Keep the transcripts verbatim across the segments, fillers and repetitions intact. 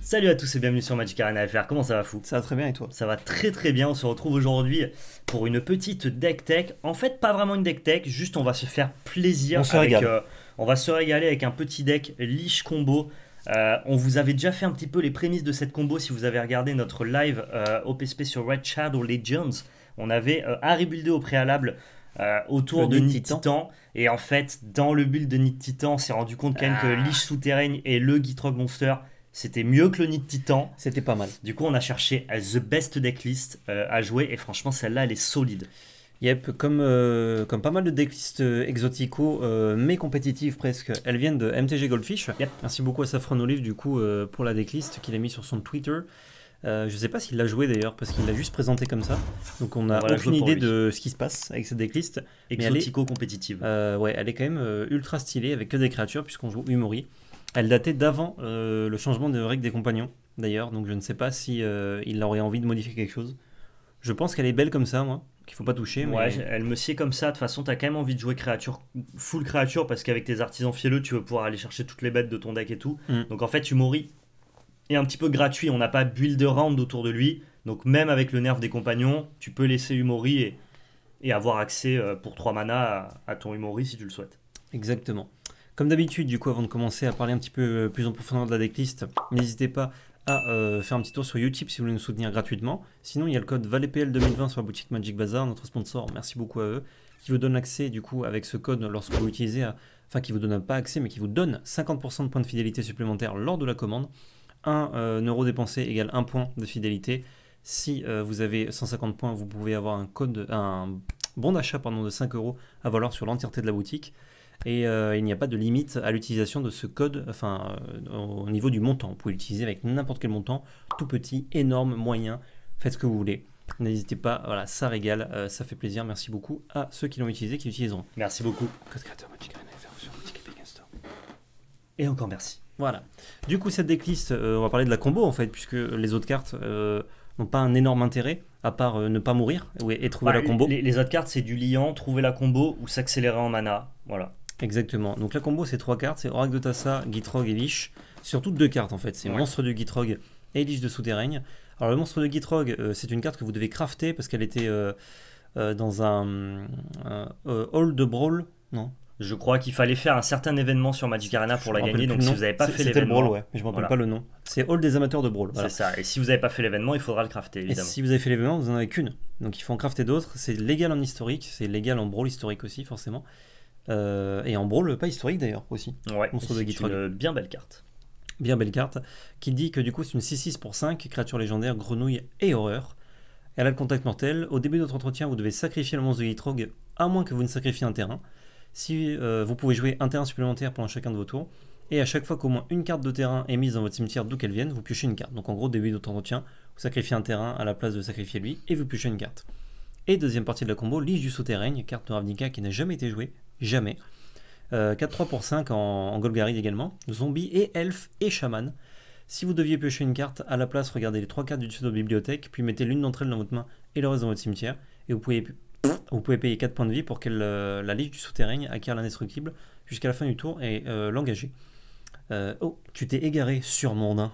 Salut à tous et bienvenue sur Magic Arena F R, comment ça va fou? Ça va très bien et toi? Ça va très très bien, on se retrouve aujourd'hui pour une petite deck tech. En fait pas vraiment une deck tech, juste on va se faire plaisir. On se avec, régale. euh, on va se régaler avec un petit deck Lich Combo. Euh, on vous avait déjà fait un petit peu les prémices de cette combo si vous avez regardé notre live euh, O P S P sur Red Shadow Legends. On avait euh, à rebuilder au préalable euh, autour Le de Nid Nid Titan. Titan. Et en fait dans le build de Nid Titan on s'est rendu compte quand même Ah. que Lich Souterrain et le Gitrog Monster c'était mieux que le Nid Titan. C'était pas mal. Du coup, on a cherché The Best Decklist euh, à jouer et franchement, celle-là, elle est solide. Yep, comme, euh, comme pas mal de decklists euh, exotico, euh, mais compétitives presque, elles viennent de M T G Goldfish. Yep. Merci beaucoup à Saffron Olive du coup euh, pour la decklist qu'il a mis sur son Twitter. Euh, je sais pas s'il l'a joué d'ailleurs parce qu'il l'a juste présenté comme ça. Donc on a Voilà, aucune pour idée lui. de ce qui se passe avec cette decklist. Exotico-compétitive. Euh, ouais, elle est quand même euh, ultra stylée avec que des créatures puisqu'on joue Umori. Elle datait d'avant euh, le changement de règle des compagnons, d'ailleurs, donc je ne sais pas si euh, il aurait envie de modifier quelque chose. Je pense qu'elle est belle comme ça, moi, qu'il faut pas toucher. Ouais, mais... elle me sied comme ça. De toute façon, t'as quand même envie de jouer créature, full créature, parce qu'avec tes artisans fielleux, tu veux pouvoir aller chercher toutes les bêtes de ton deck et tout. Mm. Donc en fait, Umori est un petit peu gratuit. On n'a pas build round autour de lui. Donc même avec le nerf des compagnons, tu peux laisser Umori et, et avoir accès euh, pour trois mana à, à ton Umori si tu le souhaites. Exactement. Comme d'habitude, du coup, avant de commencer à parler un petit peu plus en profondeur de la decklist, n'hésitez pas à euh, faire un petit tour sur Utip si vous voulez nous soutenir gratuitement. Sinon, il y a le code VALEPL deux mille vingt sur la boutique Magic Bazaar, notre sponsor, merci beaucoup à eux, qui vous donne l'accès, du coup, avec ce code lorsque vous l'utilisez, à... enfin, qui vous donne pas accès, mais qui vous donne cinquante pour cent de points de fidélité supplémentaires lors de la commande. un euh, euro dépensé égale un point de fidélité. Si euh, vous avez cent cinquante points, vous pouvez avoir un code, un bon d'achat pardon, de cinq euros à valoir sur l'entièreté de la boutique. Et euh, il n'y a pas de limite à l'utilisation de ce code, enfin euh, au niveau du montant. Vous pouvez l'utiliser avec n'importe quel montant, tout petit, énorme, moyen, faites ce que vous voulez. N'hésitez pas, voilà, ça régale, euh, ça fait plaisir. Merci beaucoup à ceux qui l'ont utilisé, qui l'utiliseront. Merci beaucoup. Code créateur Magic Arena F R sur boutique Epic Game Store. Et encore merci. Voilà. Du coup, cette decklist, euh, on va parler de la combo en fait, puisque les autres cartes euh, n'ont pas un énorme intérêt, à part euh, ne pas mourir et, et trouver Bah, la combo. Les, les autres cartes, c'est du liant, trouver la combo ou s'accélérer en mana. Voilà. Exactement. Donc la combo, c'est trois cartes, c'est Oracle de Tassa, Gitrog et Lich. Surtout deux cartes en fait, c'est Ouais. Monstre de Gitrog et Lich de Souterrain. Alors le Monstre de Gitrog, euh, c'est une carte que vous devez crafter parce qu'elle était euh, euh, dans un, un euh, Hall de Brawl, non? Je crois qu'il fallait faire un certain événement sur Magic Arena pour Je la me gagner, rappelle donc plus si le vous nom. n'avez pas C'est- fait C'était le l'événement, Brawl, ouais, mais je me rappelle voilà. pas le nom. C'est Hall des amateurs de Brawl. Voilà. C'est ça. Et si vous n'avez pas fait l'événement, il faudra le crafter, Et évidemment. si vous avez fait l'événement, vous n'en avez qu'une. Donc il faut en crafter d'autres. C'est légal en historique, c'est légal en Brawl historique aussi, forcément. Euh, et en Brawl, pas historique d'ailleurs aussi. Ouais, Monstre de c'est Gitrog. une bien belle carte. Bien belle carte, qui dit que du coup c'est une six six pour cinq, créature légendaire, grenouille et horreur. Elle a le contact mortel. Au début de votre entretien, vous devez sacrifier le monstre de Gitrog, à moins que vous ne sacrifiez un terrain. Si euh, vous pouvez jouer un terrain supplémentaire pendant chacun de vos tours, et à chaque fois qu'au moins une carte de terrain est mise dans votre cimetière d'où qu'elle vienne, vous piochez une carte. Donc en gros, au début de votre entretien, vous sacrifiez un terrain à la place de sacrifier lui, et vous piochez une carte. Et deuxième partie de la combo, Lich du Souterrain, carte de Ravnica qui n'a jamais été jouée, jamais. Euh, quatre trois pour cinq en, en Golgari également, zombie et elfe et chaman. Si vous deviez piocher une carte, à la place, regardez les trois cartes du dessus de votre bibliothèque, puis mettez l'une d'entre elles dans votre main et le reste dans votre cimetière, et vous pouvez, vous pouvez payer quatre points de vie pour que euh, la Lich du Souterrain acquiert l'indestructible jusqu'à la fin du tour et euh, l'engager. Euh, oh, tu t'es égaré, surmondain,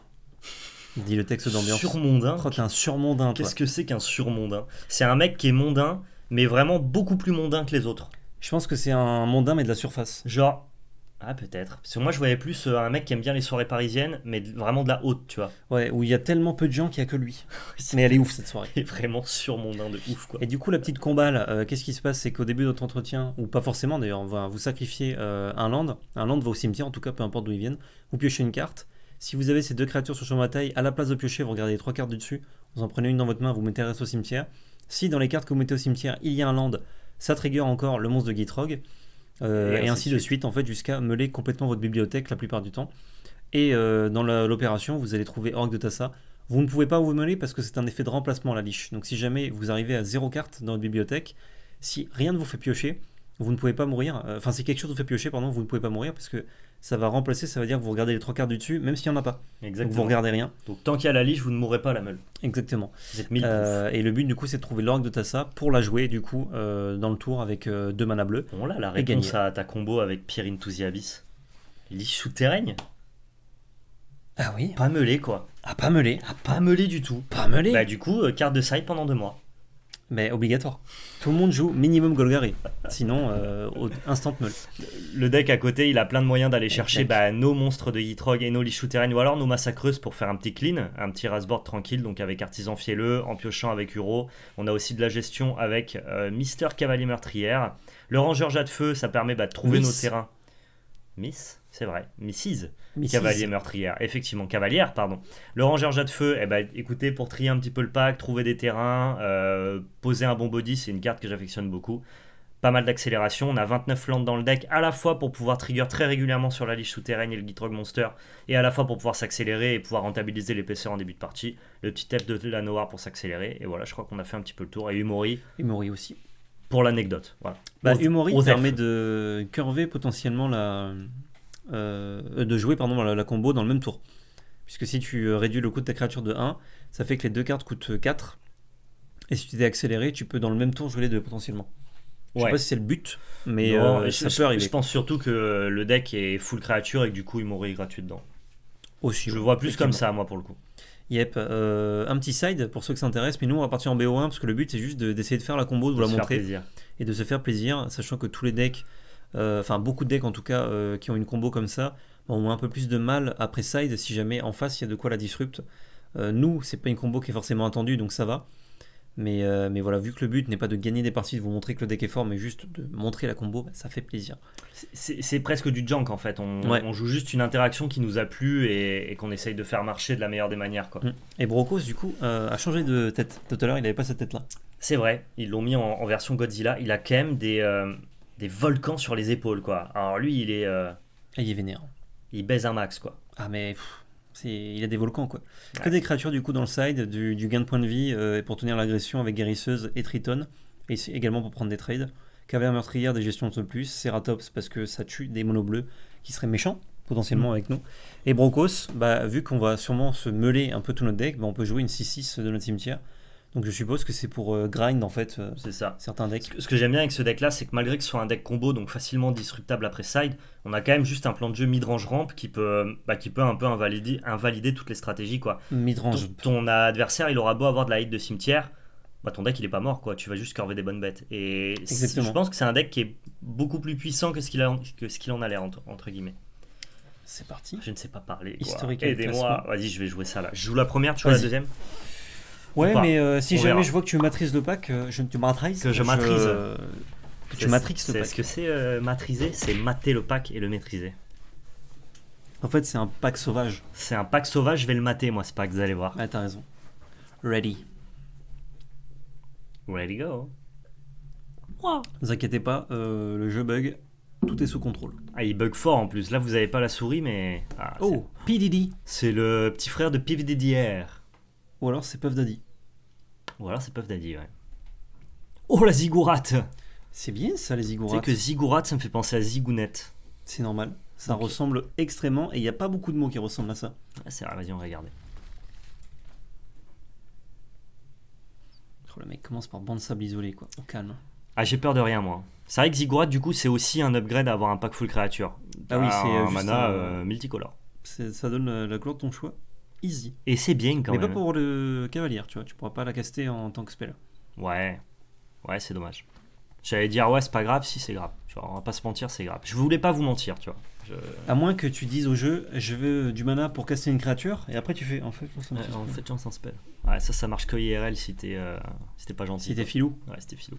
dit le texte d'ambiance. Surmondain. Oh, t'es un surmondain, toi. Qu'est-ce que c'est qu'un surmondain? C'est un mec qui est mondain, mais vraiment beaucoup plus mondain que les autres. Je pense que c'est un mondain, mais de la surface. Genre, ah peut-être. Parce que moi je voyais plus euh, un mec qui aime bien les soirées parisiennes, mais de- vraiment de la haute, tu vois. Ouais, où il y a tellement peu de gens qu'il n'y a que lui. Mais elle est ouf cette soirée. Il est vraiment surmondain de ouf, quoi. Et du coup, la petite comballe, euh, qu'est-ce qui se passe? C'est qu'au début de votre entretien, ou pas forcément d'ailleurs, on va vous sacrifier euh, un land. Un land va au cimetière, en tout cas, peu importe d'où ils viennent. Vous piochez une carte. Si vous avez ces deux créatures sur champ de bataille, à la place de piocher, vous regardez les trois cartes du dessus. Vous en prenez une dans votre main, vous mettez le reste au cimetière. Si dans les cartes que vous mettez au cimetière, il y a un land, ça trigger encore le monstre de Gitrog. Euh, et, et ainsi de suite, suite en fait, jusqu'à meuler complètement votre bibliothèque la plupart du temps. Et euh, dans la- l'opération, vous allez trouver Oracle de Tassa. Vous ne pouvez pas vous meuler parce que c'est un effet de remplacement la liche. Donc si jamais vous arrivez à zéro carte dans votre bibliothèque, si rien ne vous fait piocher, vous ne pouvez pas mourir. Euh, Enfin, si quelque chose vous fait piocher, pardon, vous ne pouvez pas mourir parce que ça va remplacer, ça veut dire que vous regardez les trois cartes du dessus, même s'il n'y en a pas. Donc vous Exactement. regardez rien. Donc tant qu'il y a la liche, vous ne mourrez pas à la meule. Exactement. Vous êtes mille Euh, et le but du coup, c'est de trouver l'Oracle de Tassa pour la jouer du coup euh, dans le tour avec euh, deux mana bleus. Bon là, la Et réponse gagner. à ta combo avec Pierre Into the Abyss. Liche souterrain. Ah oui. Pas meulé quoi. Ah, pas meulé. Ah, pas meulé du tout. Pas meulé. Bah du coup, euh, carte de side pendant deux mois. Mais obligatoire. Tout le monde joue minimum Golgari. Sinon, euh, au- instant meul. Le deck à côté, il a plein de moyens d'aller chercher Exact. bah, nos monstres de Yitrog et nos Lich Souterraines, ou alors nos massacreuses pour faire un petit clean, un petit rasboard tranquille, donc avec Artisan Fielleux, en piochant avec Uro. On a aussi de la gestion avec euh, Mister Cavalier Meurtrière. Le Rangeur Jet de Feu, ça permet bah, de trouver Miss. nos terrains. Miss, c'est vrai. Missis. Missis. Cavalier Meurtrière, effectivement, Cavalière, pardon. Le Rangeur Jet de Feu, eh ben, écoutez, pour trier un petit peu le pack, trouver des terrains, euh, poser un bon body, c'est une carte que j'affectionne beaucoup. Pas mal d'accélération, on a vingt-neuf landes dans le deck, à la fois pour pouvoir trigger très régulièrement sur la Liche Souterraine et le Gitrog Monster, et à la fois pour pouvoir s'accélérer et pouvoir rentabiliser l'épaisseur en début de partie. Le petit F de la Noire pour s'accélérer, et voilà, je crois qu'on a fait un petit peu le tour. Et Umori, Umori aussi. pour l'anecdote. Voilà. Bah, Aux- Umori aux permet elfes. de curver potentiellement la. euh, de jouer pardon, la, la combo dans le même tour. Puisque si tu euh, réduis le coût de ta créature de un, ça fait que les deux cartes coûtent quatre. Et si tu t'es accéléré, tu peux dans le même tour jouer les deux potentiellement. Je sais Ouais. pas si c'est le but, mais Non, euh, je, ça je- peut arriver. je pense surtout que le deck est full créature et que du coup Umori est gratuit dedans. Aussi, Je ouais, le vois plus comme effectivement. ça, moi, pour le coup. Yep, euh, un petit side pour ceux que ça intéresse, mais nous on va partir en B O un parce que le but c'est juste de- d'essayer de faire la combo, de vous Pour la se faire montrer plaisir. et de se faire plaisir, sachant que tous les decks, euh, enfin beaucoup de decks en tout cas, euh, qui ont une combo comme ça, ont un peu plus de mal après side si jamais en face il y a de quoi la disrupt. Euh, nous, c'est pas une combo qui est forcément attendue donc ça va. Mais, euh, mais voilà, vu que le but n'est pas de gagner des parties, de vous montrer que le deck est fort, mais juste de montrer la combo, bah, ça fait plaisir. C'est- C'est c'est presque du junk en fait. On, Ouais. on joue juste une interaction qui nous a plu et, et qu'on essaye de faire marcher de la meilleure des manières, quoi. Mm. Et Brocos, du coup, euh, a changé de tête. Tout à l'heure, il avait pas cette tête-là. C'est vrai, ils l'ont mis en, en version Godzilla. Il a quand même des, euh, des volcans sur les épaules, quoi. Alors lui, il est, euh, Et il est vénère. il baise un max, quoi. Ah, mais pff, c'est... il a des volcans, quoi. Que Ouais. des créatures, du coup, dans le side, du, du gain de points de vie euh, et pour tenir l'agression avec Guérisseuse et Triton. Et c'est également pour prendre des trades. Caverne meurtrière, des gestions de plus. Ceratops, parce que ça tue des monos bleus qui seraient méchants, potentiellement, Mm. avec nous. Et Brocos, bah, vu qu'on va sûrement se meuler un peu tout notre deck, bah, on peut jouer une six six de notre cimetière. Donc je suppose que c'est pour euh, grind, en fait, euh, C'est ça. certains decks. Ce que, ce que j'aime bien avec ce deck-là, c'est que malgré que ce soit un deck combo, donc facilement disruptable après side, on a quand même juste un plan de jeu mid-range ramp qui peut, bah, qui peut un peu invalider, invalider toutes les stratégies, quoi. Midrange. Ton, ton adversaire, il aura beau avoir de la hit de cimetière, bah ton deck il est pas mort, quoi. Tu vas juste curver des bonnes bêtes. Et c'est- Exactement. je pense que c'est un deck qui est beaucoup plus puissant que ce qu'il a- que ce qu'il en a l'air, entre, entre guillemets. C'est parti. Je ne sais pas parler. quoi. Historique Aidez-moi. classement. Vas-y, je vais jouer ça là. Je joue la première, tu joues la Vas-y. deuxième. Ouais, Ou pas. mais euh, si On jamais verra. je vois que tu maîtrises le pack, euh, je, tu maîtrises. Que je maîtrise. Que tu C'est- matrixes le c'est- pack. Ce que c'est euh, maîtriser, c'est mater le pack et le maîtriser. En fait, c'est un pack sauvage. C'est un pack sauvage, je vais le mater, moi, ce pack, vous allez voir. Ah, t'as raison. Ready. Ready go. Ne vous inquiétez pas, euh, le jeu bug, tout est sous contrôle. Ah, il bug fort en plus. Là, vous avez pas la souris, mais. Ah, c'est- Oh, P. Diddy. C'est le petit frère de P V D D R. Ou alors c'est Puff Daddy. Ou alors c'est Puff Daddy, ouais. Oh la zigourate! C'est bien ça, les Tu sais Ziggourats. que zigourate, ça me fait penser à zigounette. C'est normal. Ça Ok. ressemble extrêmement, et il n'y a pas beaucoup de mots qui ressemblent à ça. Ah, c'est vrai, vas-y, on va regarder. Oh, le mec commence par bande sable isolé, quoi. Au calme. Ah, j'ai peur de rien, moi. C'est vrai que zigourate, du coup, c'est aussi un upgrade à avoir un pack full créature. Ah oui, c'est, euh, un juste mana un- euh, multicolore. C'est- Ça donne la, la couleur de ton choix. Easy. Et c'est bien quand Mais même. pas pour le cavalier, tu vois. Tu pourras pas la caster en tant que spell. Ouais, ouais, c'est dommage. J'allais dire, ouais, c'est pas grave, si c'est grave. Tu vois, on va pas se mentir, c'est grave. Je voulais pas vous mentir, tu vois. Je- À moins que tu dises au jeu, je veux du mana pour caster une créature, et après tu fais, en fait, ça me Ouais, fait en spell. fait, chance un spell. Ouais, ça, ça marche que I R L si t'es euh, si t'es pas gentil. Si t'es quoi. filou. Ouais, c'était filou.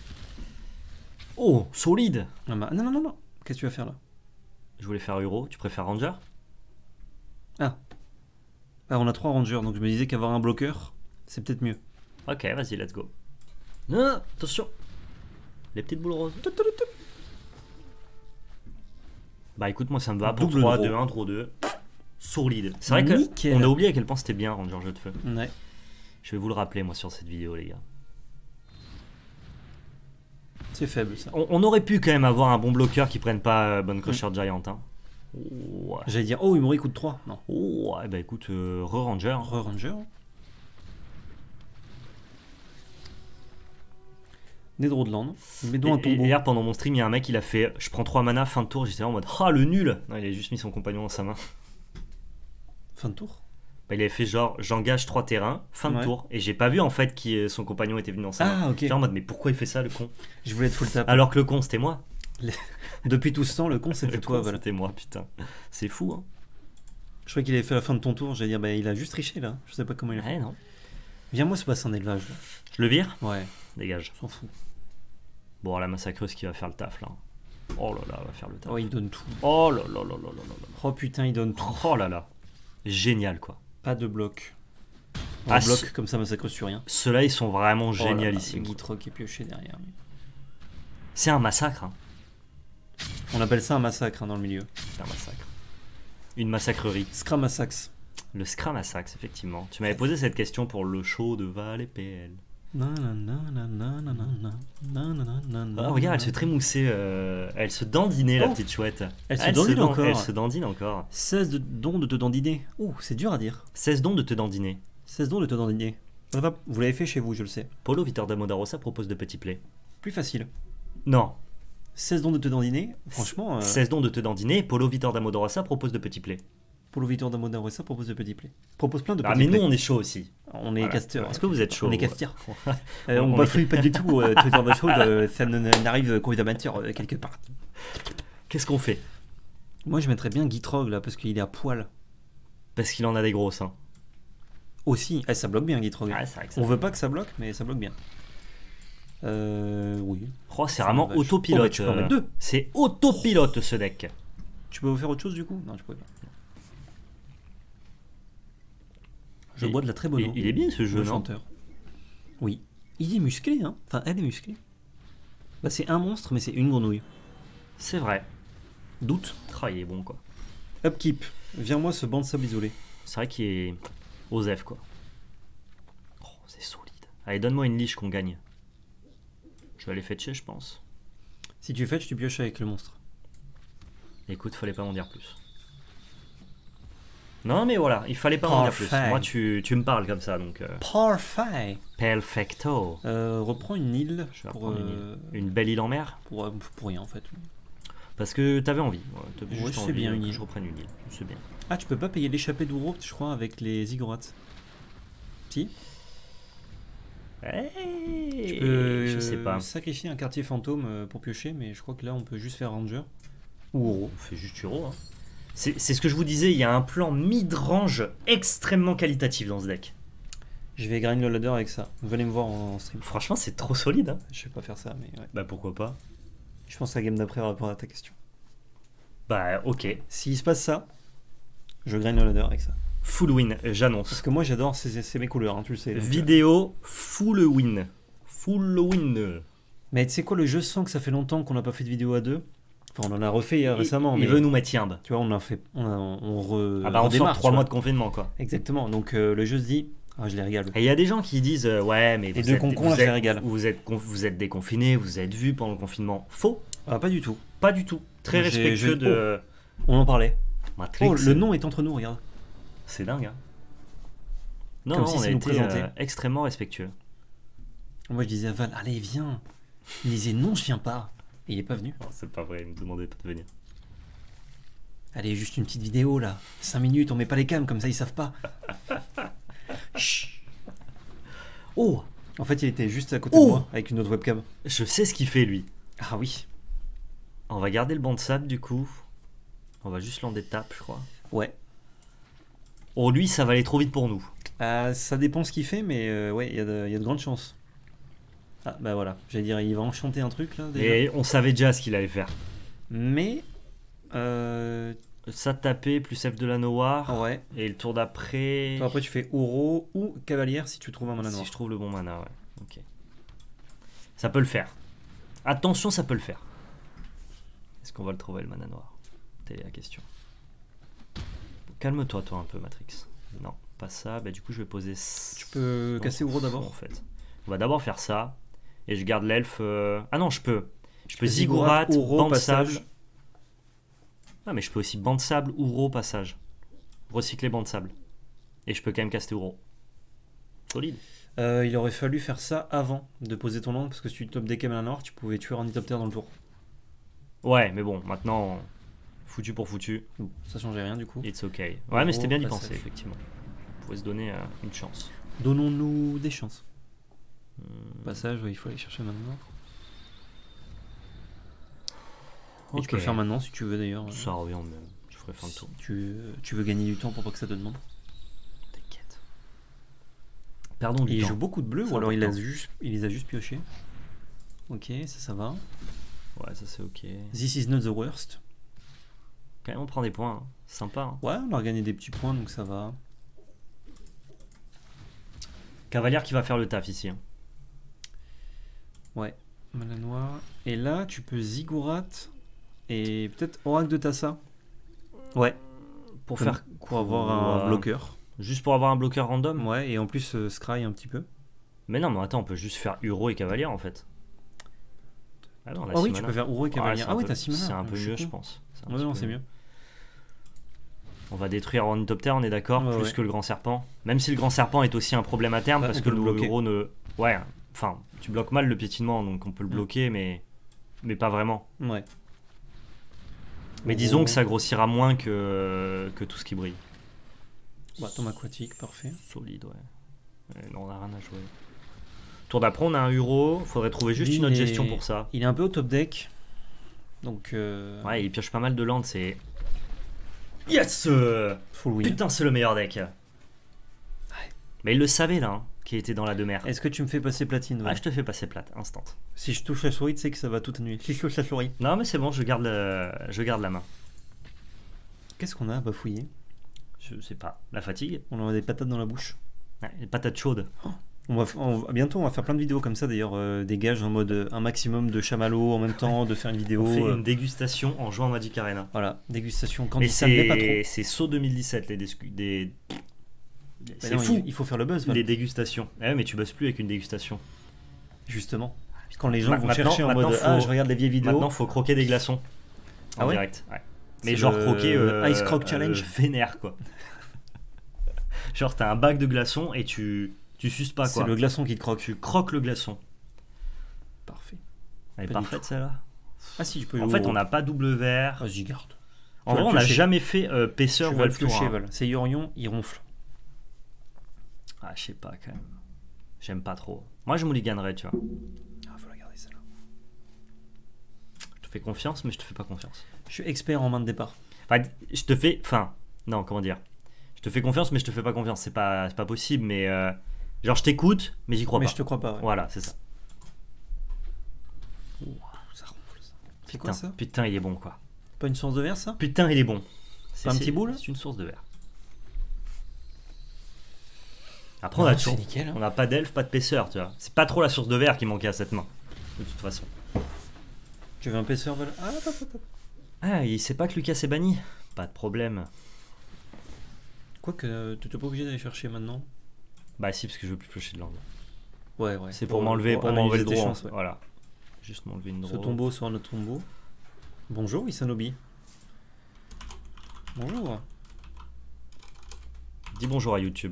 Oh, solide! Ah bah, non, non, non, non. Qu'est-ce que tu vas faire là? Je voulais faire Euro, tu préfères Ranger? Ah, on a trois rangers, donc je me disais qu'avoir un bloqueur, c'est peut-être mieux. Ok, vas-y, let's go. Non, attention! Les petites boules roses. Tout, tout, tout, tout. Bah écoute, moi ça me va pour Double trois, draw. deux, un, draw deux. Solide. C'est vrai Nickel. qu'on a oublié à quel point c'était bien Ranger Jeu de Feu. Ouais. Je vais vous le rappeler moi sur cette vidéo, les gars. C'est faible ça. On, on aurait pu quand même avoir un bon bloqueur qui prenne pas euh, Bone Crusher Giant. Hein. Ouais. J'allais dire, oh, il m'aurait coûte trois. Non. Oh, ouais, bah écoute, euh, re-Ranger. Re-ranger. Des draws de land. Mets-donc un Et- et tombeau. Hier, pendant mon stream, il y a un mec, il a fait je prends trois mana, fin de tour. J'étais là en mode ah, le nul! Non, il a juste mis son compagnon dans sa main. Fin de tour. Bah, il avait fait genre j'engage trois terrains, fin de Ouais. tour, et j'ai pas vu en fait qui son compagnon était venu dans sa main. Ah, ok. Genre en mode mais pourquoi il fait ça le con? Je voulais être full tap. Alors que le con c'était moi. Depuis tout ce temps, le con, c'était Le toi, con voilà. c'était moi, putain. C'est fou hein. Je croyais qu'il avait fait la fin de ton tour. J'allais dire, bah, il a juste triché là. Je sais pas comment il a fait. Ouais non. Viens-moi se passer en élevage. Là. Je le vire? Ouais, Dégage. on s'en fout. Bon la massacreuse qui va faire le taf là. Oh là là, elle va faire le taf. Oh, il donne tout. Oh là là là là là là là. Oh putain, il donne tout. Oh là là. Génial quoi. Pas de bloc. On Ah, bloque ce- comme ça, massacre sur rien. Ceux-là ils sont vraiment Oh là là, génialissimes. le quoi. Guitroc est pioché derrière. C'est un massacre hein. On appelle ça un massacre hein, dans le milieu. C'est un massacre. Une massacrerie. Scrum Massax. Le Scrum Massax, effectivement. Tu m'avais posé cette question pour le show de Val et P L. Ah, regarde, elle se trémoussait, euh, elle se dandinait, la Oh. petite chouette. Elle se dandine dan- encore. Elle se dandine encore. seize de dons de te dandiner. Ouh, c'est dur à dire. seize dons de te dandiner. seize dons de te dandiner. Ça va, vous l'avez fait chez vous, je le sais. Paulo Vitor da Rosa propose de petits play. Plus facile. Non. seize dons de te dandiner. Franchement, euh, seize dons de te dandiner, Paulo Vitor da Rosa propose de petits play. Paulo Vitor d'Amodarossa propose de petits plays. Propose plein de petits Ah, mais plays. nous, on est chaud aussi. On est Voilà. casteurs. Est-ce que vous êtes chaud? On est casteurs. Ouais. Euh, On- on on bafouille pas du tout euh, ce genre de choses. euh, ça ne- n'arrive qu'aux amateurs euh, quelque part. Qu'est-ce qu'on fait? Moi, je mettrais bien Guitrog là parce qu'il est à poil. Parce qu'il en a des grosses. Hein. Aussi, eh, ça bloque bien Guitrog. Ah, c'est vrai que ça- On veut pas que ça bloque, mais ça bloque bien. Euh, oui. Oh, c'est vraiment vache. autopilote. Oh, bah, tu peux en euh, mettre deux. C'est autopilote ce deck. Tu peux faire autre chose du coup? Non, je peux pas. Je Il- bois de la très bonne il- eau. il est bien, ce jeu, Le non? chanteur. Oui. Il est musclé, hein. Enfin, elle est musclée. Bah, c'est un monstre, mais c'est une grenouille. C'est vrai. Doute. Ah, il est bon quoi. Upkeep. Viens-moi ce banc de sable isolé. C'est vrai qu'il est osef quoi. Oh, c'est solide. Allez, donne-moi une liche qu'on gagne. Je vais aller fetcher, je pense. Si tu fetches, tu pioches avec le monstre. Écoute, fallait pas m'en dire plus. Non, mais voilà, il fallait pas m'en dire plus. Parfait. Moi, tu, tu me parles comme ça, donc. euh, Parfait. perfecto. Euh, reprends une île Je vais pour, reprendre une euh, Une belle île en mer. pour, euh, pour rien en fait. Parce que t'avais envie. Ouais, t'avais Ouais, juste c'est envie bien euh, une que île. je reprenne une île. C'est bien. Ah, tu peux pas payer l'échappée d'Ouro, je crois, avec les ziggourats. Si. Hey, Tu peux je sais euh, pas. sacrifier un quartier fantôme euh, pour piocher, mais je crois que là on peut juste faire Ranger. Ou Oro. On fait juste Uro. Hein. C'est c'est ce que je vous disais, il y a un plan mid-range extrêmement qualitatif dans ce deck. Je vais grind le ladder avec ça. Venez me voir en stream. Franchement, c'est trop solide. Hein. Je sais pas faire ça, mais ouais. Bah pourquoi pas. Je pense que la game d'après va répondre à ta question. Bah ok. S'il se passe ça, je grind le ladder avec ça. Full win, Parce j'annonce. que moi j'adore, c'est c'est mes couleurs, hein, tu le sais. donc, euh. Vidéo full win. Full win. Mais tu sais quoi, le jeu sent que ça fait longtemps qu'on n'a pas fait de vidéo à deux. Enfin, on en a refait euh, récemment, il, mais il veut nous mettre Yimbe. tu vois, on a fait, on, a, on re, Ah bah on sort redémarre, trois tu mois vois. de confinement quoi. Exactement. Donc euh, le jeu se dit, ah je les régale. Et il y a des gens qui disent euh, ouais mais Les vous deux êtes, concons, vous là, je les êtes- régale. vous êtes con- vous êtes déconfinés, vous êtes vus pendant le confinement. Faux, Ah pas du tout. pas du tout. Très J'ai- respectueux j'ai- de On en parlait. Matrix. Oh, le nom est entre nous, regarde. C'est dingue. Hein. Non, Comme non, si on ça a nous été présentait. euh, extrêmement respectueux. Moi je disais à Val, allez viens. Il disait non, je viens pas. Et il est pas venu. Non, c'est pas vrai, il me demandait pas de venir. Allez, juste une petite vidéo là. cinq minutes, on met pas les cams, comme ça ils savent pas. Chut. Oh, En fait, il était juste à côté Oh. de moi, avec une autre webcam. je sais ce qu'il fait lui. Ah oui. On va garder le banc de sable du coup. On va juste l'en tape, je crois. Ouais. Oh, lui, ça va aller trop vite pour nous. Euh, ça dépend ce qu'il fait, mais euh, ouais, il y, a de- il y a de grandes chances. Ah bah voilà, j'allais dire, il va enchanter un truc là déjà. Et on savait déjà ce qu'il allait faire. Mais... Euh... Ça taper plus F de la noire. Ouais. Et le tour d'après. Toi, après tu fais Oro ou Cavalière si tu trouves un mana Si noir. je trouve le bon mana, ouais. Ok. Ça peut le faire. Attention, ça peut le faire. Est-ce qu'on va le trouver le mana noir? Telle est la question. Calme-toi, toi, un peu, Matrix. Non, pas ça. Bah, du coup, je vais poser. Tu peux Non, casser on s'en Oro fout, d'abord. En fait. On va d'abord faire ça. Et je garde l'elfe. euh, Ah non, je peux. Je peux Ziggurat, Ziggurat, Uro, banc de passage. sable. Ah, mais je peux aussi banc de sable, Uro, passage. Recycler banc de sable. Et je peux quand même caster Uro. Solide. Euh, il aurait fallu faire ça avant de poser ton land, parce que si tu top deckais mana noir, tu pouvais tuer Ornithoptère dans le tour. Ouais, mais bon, maintenant. foutu pour foutu. Bon, ça changeait rien du coup. It's ok. Ouais, mais c'était bien d'y Gros penser, passage. effectivement. On pouvait se donner euh, une chance. Donnons-nous des chances. Hmm. Passage, ouais, il faut aller chercher maintenant. Et Ok. tu peux le faire maintenant si tu veux d'ailleurs. Ça revient au même. Je ferai fin de Si tour. tu, tu veux gagner du temps pour pas que ça te demande. T'inquiète. Perdons du Il temps. joue beaucoup de bleus C'est ou alors il, a important. juste, il les a juste piochés. Ok, ça, ça va. Ouais, ça c'est ok. This is not the worst. Quand même, on prend des points. Hein. Sympa. Hein. Ouais, on a gagné des petits points donc ça va. Cavalière qui va faire le taf ici. Hein. Ouais, Malanois. Et là, tu peux Ziggurat et peut-être Oracle de Tassa. Ouais, Pour comme- faire. pour avoir un Ouais. bloqueur. Juste pour avoir un bloqueur random. Ouais, et en plus euh, Scry un petit peu. Mais non, mais attends, on peut juste faire Uro et Cavalière en fait. Ah non, on a Ah six oui, tu mana. peux faire Uro et Ouais, Cavalier. c'est Ah un oui, peu- t'as six mana. C'est un Ah, peu je suis mieux, con. je pense. C'est un Ouais, petit non, peu c'est mieux. On va détruire Ornithopter, on est d'accord, Ouais, plus ouais. que le grand serpent. Même si le grand serpent est aussi un problème à terme, Bah, parce on que peut le le bloquer. Uro ne. Ouais, enfin, tu bloques mal le piétinement, donc on peut le Mm. bloquer, mais. Mais pas vraiment. Ouais. Mais Uro. disons que ça grossira moins que, que tout ce qui brille. Bah, tombe aquatique, parfait. Solide, ouais. Ouais, non, on n'a rien à jouer. Tour d'après, on a un Uro. Faudrait trouver juste Lui, une autre il est- gestion pour ça. Il est un peu au top deck. Donc, euh, Ouais, il pioche pas mal de land, c'est. Yes euh, full win. Putain, c'est le meilleur deck. Mais il le savait là, hein, qui était dans la demeure. Est-ce que tu me fais passer platine ouais. Ah, je te fais passer plate, instant. Si je touche la souris, tu sais que ça va tout annuler. Si je touche la souris. Non, mais c'est bon, je garde, le- je garde la main. Qu'est-ce qu'on a à bafouiller? Je sais pas. La fatigue. On a des patates dans la bouche. Ouais, les patates chaudes. On va, f- on va- bientôt, on va faire plein de vidéos comme ça d'ailleurs, euh, des gages en mode euh, un maximum de chamallows en même temps, de faire une vidéo. On fait euh, une dégustation en jouant à Magic Arena. Voilà, dégustation quand Mais ça ne l'est pas trop. c'est c'est saut deux mille dix-sept, les discu- des. Mais C'est non, fou, il, il faut faire le buzz, Val, les dégustations. Eh ouais, mais tu bosses plus avec une dégustation. justement. Quand les gens Ma- vont maintenant- chercher en maintenant, mode faut- ah, je regarde les vieilles vidéos. Maintenant, faut croquer des glaçons. En Ah ouais direct. Ouais. Mais C'est genre le croquer. euh, Ice Croc Challenge. euh, vénère, quoi. Genre, t'as un bac de glaçons et tu, tu suces pas, C'est quoi. le glaçon qui te croque. Tu croques le glaçon. Parfait. Elle est Pas du parfaite, celle-là. Ah si, je peux. En fait, on n'a pas double vert. Vas-y, garde. En Tu vrai, vas on le n'a piocher. jamais fait euh, Paisseur Tu ou vas le Wolf Tour. piocher, hein. Val. C'est Yorion, il ronfle. Ah, je sais pas, quand même. J'aime pas trop. Moi, je mulliganerais, tu vois. Ah, faut la garder celle-là. Je te fais confiance, mais je te fais pas confiance. Je suis expert en main de départ. Enfin, je te fais. Enfin, non, comment dire. Je te fais confiance, mais je te fais pas confiance. C'est pas, c'est pas possible, mais. euh, Genre, je t'écoute, mais j'y crois Mais pas. je te crois pas. Ouais. Voilà, c'est ça. Ouh, ça ronfle ça. C'est Putain, quoi ça? putain, il est bon, quoi. Pas une source de verre ça? Putain, il est bon. Pas un C'est- petit bout, là C'est une source de verre. Après, on a Non, toujours. c'est nickel. hein. On n'a pas d'elfe, pas de paisseur, tu vois. C'est pas trop la source de verre qui manquait à cette main. De toute façon. Tu veux un paisseur, Val? Ah, attends, attends, attends. Ah, il sait pas que Lucas est banni. Pas de problème. Quoique, tu t'es pas obligé d'aller chercher maintenant. Bah si, parce que je veux plus piocher de land. Ouais, ouais. C'est pour m'enlever, pour m'enlever le analyser tes droit. chances, ouais. Voilà. Juste m'enlever une Ce draw. tombeau sera notre tombeau. Bonjour, Isanobi. Bonjour. Dis bonjour à YouTube.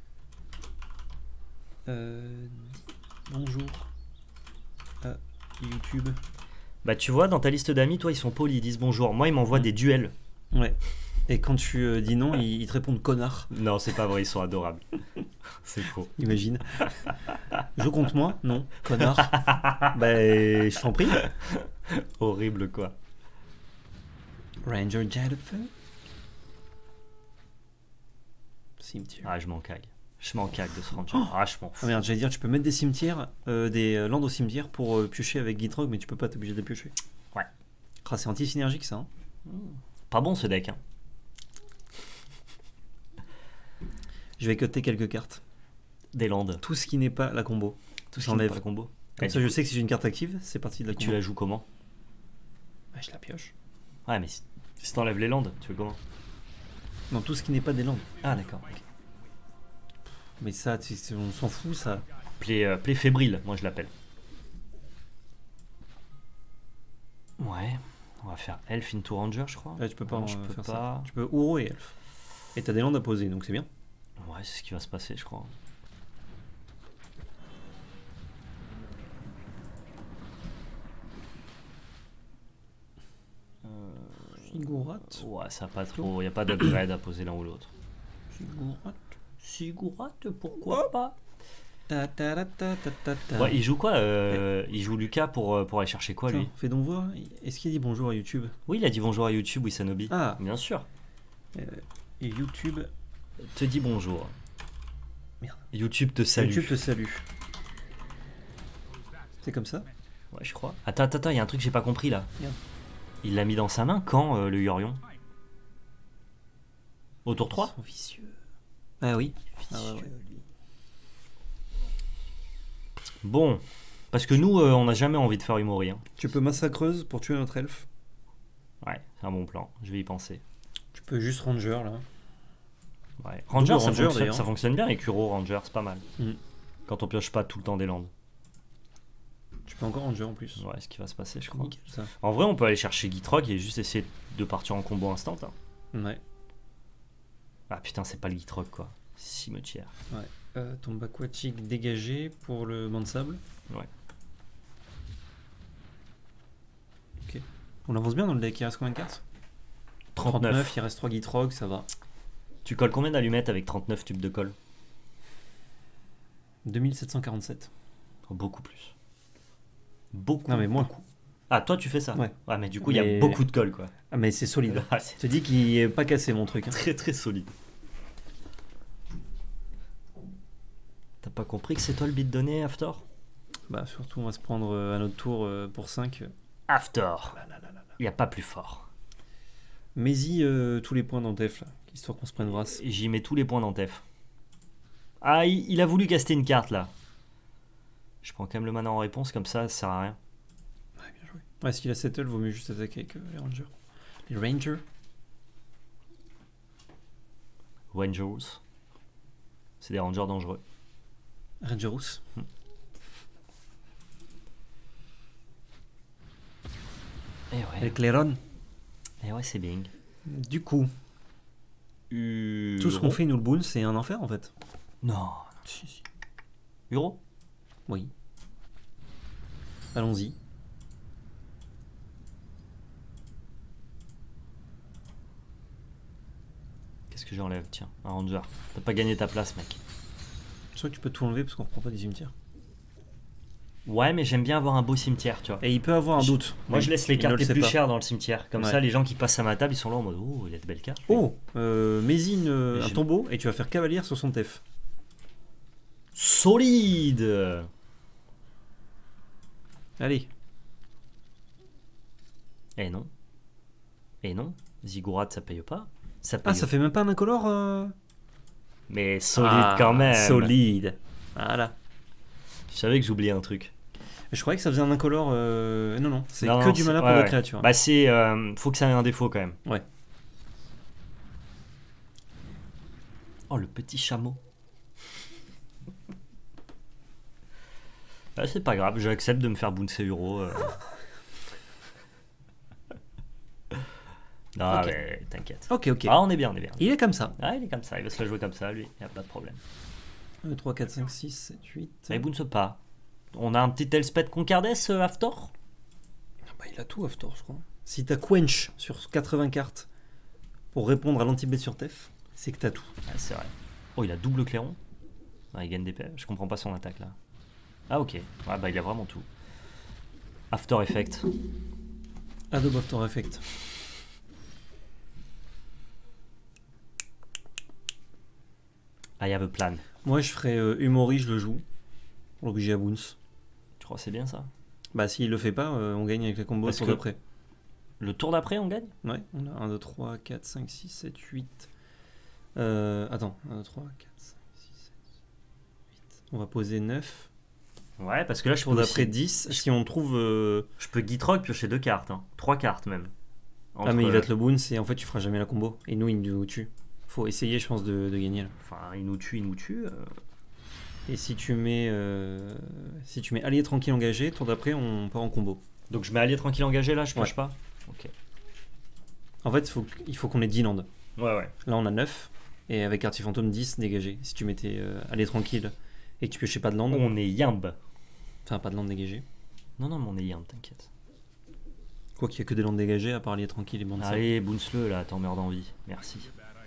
Euh, bonjour à YouTube. Bah tu vois, dans ta liste d'amis, toi, ils sont polis, ils disent bonjour. Moi, ils m'envoient Mm. des duels. Ouais. Et quand tu euh, dis non, ils, ils te répondent connard. Non, c'est pas vrai, ils sont adorables. C'est faux. Imagine. Je compte moi? Non. Connard. Bah, je t'en prie. Horrible, quoi. Ranger Jennifer. Cimetière. Ah, je m'en cague. Je m'en cague de ce ranger. Ah, je m'en Ah fous. merde, j'allais dire, tu peux mettre des cimetières, euh, des euh, landes au cimetière pour euh, piocher avec Gitrog, mais tu peux pas, t'es obligé de les piocher. Ouais. Ah, c'est anti-synergique ça. Hein. Pas bon ce deck, hein. Je vais cutter quelques cartes. Des landes. Tout ce qui n'est pas la combo. Tout ce qui J'enlève. n'est pas le combo. Comme Et ça, du je coup- sais que si j'ai une carte active, c'est parti de la Et tu combo. la joues comment? Ouais, je la pioche. Ouais, mais si, si t'enlèves les landes, tu veux comment? Non, tout ce qui n'est pas des landes. Ah, d'accord. ok. Mais ça, tu sais, on s'en fout, ça. Play, euh, play fébrile, moi je l'appelle. Ouais, on va faire Elf into Ranger, je crois. Là, tu peux pas Non, en, je euh, peux faire pas. ça. Tu peux Uro et Elf. Et t'as des landes à poser, donc c'est bien. Ouais, c'est ce qui va se passer, je crois. Euh, Sigourat. Ouais, ça a pas trop. Y a pas d'upgrade à poser l'un ou l'autre. Sigourat. Sigourat, pourquoi pas? Ta ta ta ta ta ta ta. Ouais, il joue quoi euh, Il joue Lucas pour, euh, pour aller chercher quoi, lui? Tiens, fais donc voir. Est-ce qu'il dit bonjour à YouTube? Oui, il a dit bonjour à YouTube, Wisanobi. Ah, Bien sûr. euh, et YouTube. Te dit bonjour. Merde. YouTube te salue. YouTube te salue. C'est comme ça? Ouais, je crois. Attends, attends, attends, il y a un truc que j'ai pas compris là. Merde. Il l'a mis dans sa main quand, euh, le Yorion? Au tour trois? Ils sont vicieux. Ah oui. Ah ouais, ouais. Bon. Parce que nous, euh, on n'a jamais envie de faire Umori. Hein. Tu peux massacreuse pour tuer notre elfe. Ouais, c'est un bon plan. Je vais y penser. Tu peux juste ranger là. Ouais. Ranger, ça, Ranger, fonctionne, d'ailleurs. ça fonctionne bien. Et Kuro Ranger, c'est pas mal. Mm. Quand on pioche pas tout le temps des landes. Tu peux encore ranger en plus. Ouais, ce qui va se passer, je crois. Nickel ça. En vrai, on peut aller chercher Gitrog et juste essayer de partir en combo instant. Hein. Ouais. Ah putain, c'est pas le Gitrog quoi. Cimetière. Ouais. Euh, tombe aquatique dégagé pour le banc de sable. Ouais. Ok. On avance bien dans le deck, il reste combien de cartes? trente-neuf. Il reste trois Gitrog, ça va. Tu colles combien d'allumettes avec trente-neuf tubes de colle? deux mille sept cent quarante-sept. Oh, beaucoup plus. Beaucoup. Non mais moi. beaucoup. Ah, toi tu fais ça? Ouais. Ah, mais du coup, il y Mais- a beaucoup de colle quoi. Ah mais c'est solide. Ah, c'est Je te dis qu'il est pas cassé mon truc. Hein. très très solide. T'as pas compris que c'est toi le beat donné, After? Bah surtout on va se prendre euh, à notre tour euh, pour cinq. After. Il n'y a pas plus fort. Mets-y euh, tous les points dans Def là, histoire qu'on se prenne brasse. Et j'y mets tous les points dans Tef. Ah, il, il a voulu caster une carte là. Je prends quand même le mana en réponse, comme ça, ça sert à rien. Ouais, bien joué. Ouais, s'il a settle, vaut mieux juste attaquer avec euh, les rangers. Les rangers. Rangers. C'est des rangers dangereux. Rangerous. Et ouais, Avec les runs. et ouais c'est bing. Du coup, Uro. tout ce qu'on fait nous le boon, c'est un enfer en fait. Non. Si, si. Uro. Oui. Allons-y. Qu'est-ce que j'enlève? Tiens, un ranger. T'as pas gagné ta place, mec. Je crois que tu peux tout enlever parce qu'on reprend pas des cimetières. Ouais, mais j'aime bien avoir un beau cimetière, tu vois. Et il peut avoir un Je- doute. Moi, Oui, je laisse les il ne cartes le les sait plus pas. chères dans le cimetière. Comme Ouais. ça, les gens qui passent à ma table, ils sont là en mode oh, il a de belles cartes. lui. Oh, euh, mets-y une- un J'ai- tombeau et tu vas faire cavalier sur son tef. Solide. Allez. Eh non. Eh non. Ziggurat, ça paye pas. Ça paye Ah, ça fait même pas un incolore euh... Mais solide Ah, quand même. Solide. Voilà. Je savais que j'oubliais un truc. Je croyais que ça faisait un incolore. Euh... Non, non, c'est Non, que non, du c'est- mana pour ouais, la ouais. créature. Bah, c'est. euh, faut que ça ait un défaut quand même. Ouais. Oh, le petit chameau. Ah, c'est pas grave, j'accepte de me faire bouncer Euro. euh. non, Ok. mais t'inquiète. Ok, ok. Ah, on est bien, on est bien. Il est comme ça. Ah, il est comme ça, il va se la jouer comme ça, lui, y a pas de problème. un, deux, trois, quatre, cinq, six, sept, huit. Mais bounce pas. On a un petit Elspeth Concardes, euh, After? Ah bah, il a tout, After, je crois. Si t'as Quench sur quatre-vingts cartes pour répondre à l'anti-bet sur Tef, c'est que t'as tout. Ah, c'est vrai. Oh, il a double clairon. Ah, il gagne des paix. Je comprends pas son attaque là. Ah, ok. Ouais, bah, il a vraiment tout. After Effect. Adobe After Effect. I have a plan. Moi, je ferais euh, Umori, je le joue. Pour l'obliger à bounce. Tu crois que c'est bien ça? Bah, s'il le fait pas, euh, on gagne avec la combo Parce sur que- d'après. Le tour d'après, on gagne? Ouais, on a un, deux, trois, quatre, cinq, six, sept, huit. Euh, attends, un, deux, trois, quatre, cinq, six, sept, huit. On va poser neuf. Ouais, parce que là, je Tour peux d'après aussi- dix. Si on trouve. euh, Je peux Gitrog piocher deux cartes, hein. Trois cartes même. Ah, mais il va Entre- te le bounce et en fait, tu feras jamais la combo. Et nous, il nous tue. Faut essayer, je pense, de, de gagner là. Enfin, il nous tue, il nous tue. euh. Et si tu mets. euh, Si tu mets allié tranquille engagé, tour d'après, on part en combo. Donc je mets allié tranquille engagé là, je pioche Ouais. pas? Ok. En fait, faut, il faut qu'on ait dix landes. Ouais, ouais. Là, on a neuf. Et avec Artie Fantôme, dix dégagé. Si tu mettais euh, allié tranquille et que tu piochais pas de landes. On est yimb. Enfin, pas de landes dégagées. Non, non, mais on est yimb, t'inquiète. Quoi qu'il y a que des landes dégagées, à part lier tranquille et bandes. Allez, bounce-le là, t'emmerdes en vie. Merci.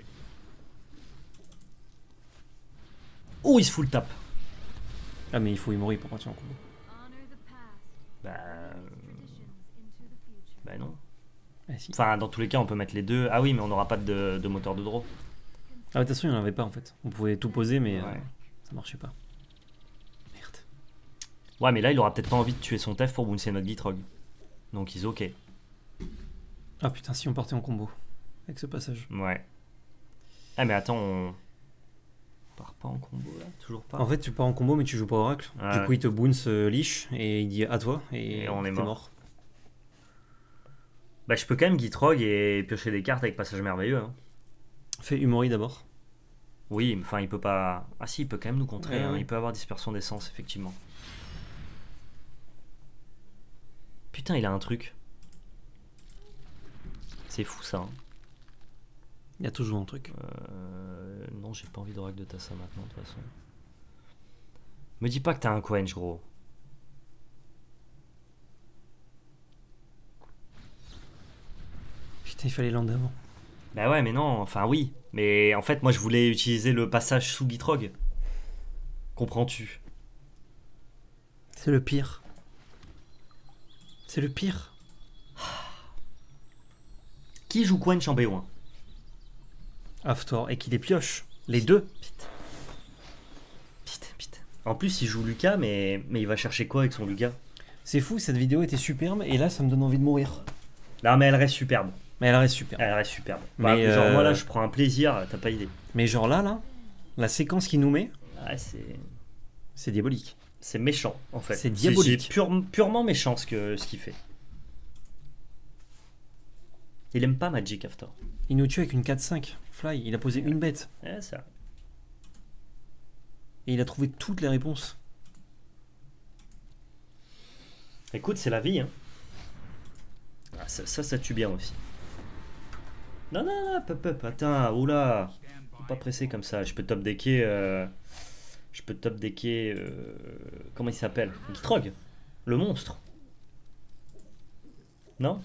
Oh, il se fout le tap. Ah, mais il faut Immori pour partir en combo. Bah. euh, Bah non. Ah, si. Enfin, dans tous les cas, on peut mettre les deux. Ah oui, mais on n'aura pas de, de moteur de draw. Ah, de toute façon, il n'y en avait pas en fait. On pouvait tout poser, mais Ouais. euh, ça marchait pas. Merde. Ouais, mais là, il aura peut-être pas envie de tuer son Tef pour bouncer notre Gitrog. Donc, ils ok. Ah putain, si on partait en combo avec ce passage. Ouais. Ah, mais attends, on. On part pas en combo là? Toujours pas? En fait, tu pars en combo, mais tu joues pas Oracle. Ouais. Du coup, il te bounce euh, Lich et il dit à toi. Et, Et on est t'es mort. Bah, je peux quand même Gitrog et piocher des cartes avec passage merveilleux. Hein. Fais Immori d'abord. Oui, mais enfin, il peut pas. Ah, si, il peut quand même nous contrer. Ouais, hein. ouais. Il peut avoir dispersion d'essence, effectivement. Putain, il a un truc. C'est fou ça. Hein. Il y a toujours un truc. Euh, non, j'ai pas envie d'Oracle de Tassa maintenant, de toute façon. Me dis pas que t'as un quench, gros. Putain, il fallait land avant. Bah ouais, mais non, enfin oui. Mais en fait, moi je voulais utiliser le passage sous Gitrog. Comprends-tu? C'est le pire. C'est le pire. Qui joue quench en B O un? After. Et qu'il les pioche. Les deux. Putain. Putain, putain. En plus, il joue Lucas, mais, mais il va chercher quoi avec son Lucas? C'est fou, cette vidéo était superbe et là, ça me donne envie de mourir. Non, mais elle reste superbe. Mais elle reste superbe. Elle reste superbe. Mais Bah, genre, euh, moi là, je prends un plaisir, t'as pas idée. Mais genre là, là, la séquence qu'il nous met, Ouais, c'est. c'est diabolique. C'est méchant, en fait. C'est diabolique. C'est pure- purement méchant ce que ce qu'il fait. Il aime pas Magic After. Il nous tue avec une quatre cinq. Fly, il a posé une bête. Ouais, c'est vrai. Et il a trouvé toutes les réponses. Écoute, c'est la vie. Hein. Ah, ça, ça, ça tue bien aussi. Non, non, non, pop, pop, attends, oula. Faut pas presser comme ça. Je peux top decker. Euh... Je peux top decker. Euh... Comment il s'appelle? Gitrog. Le monstre. Non?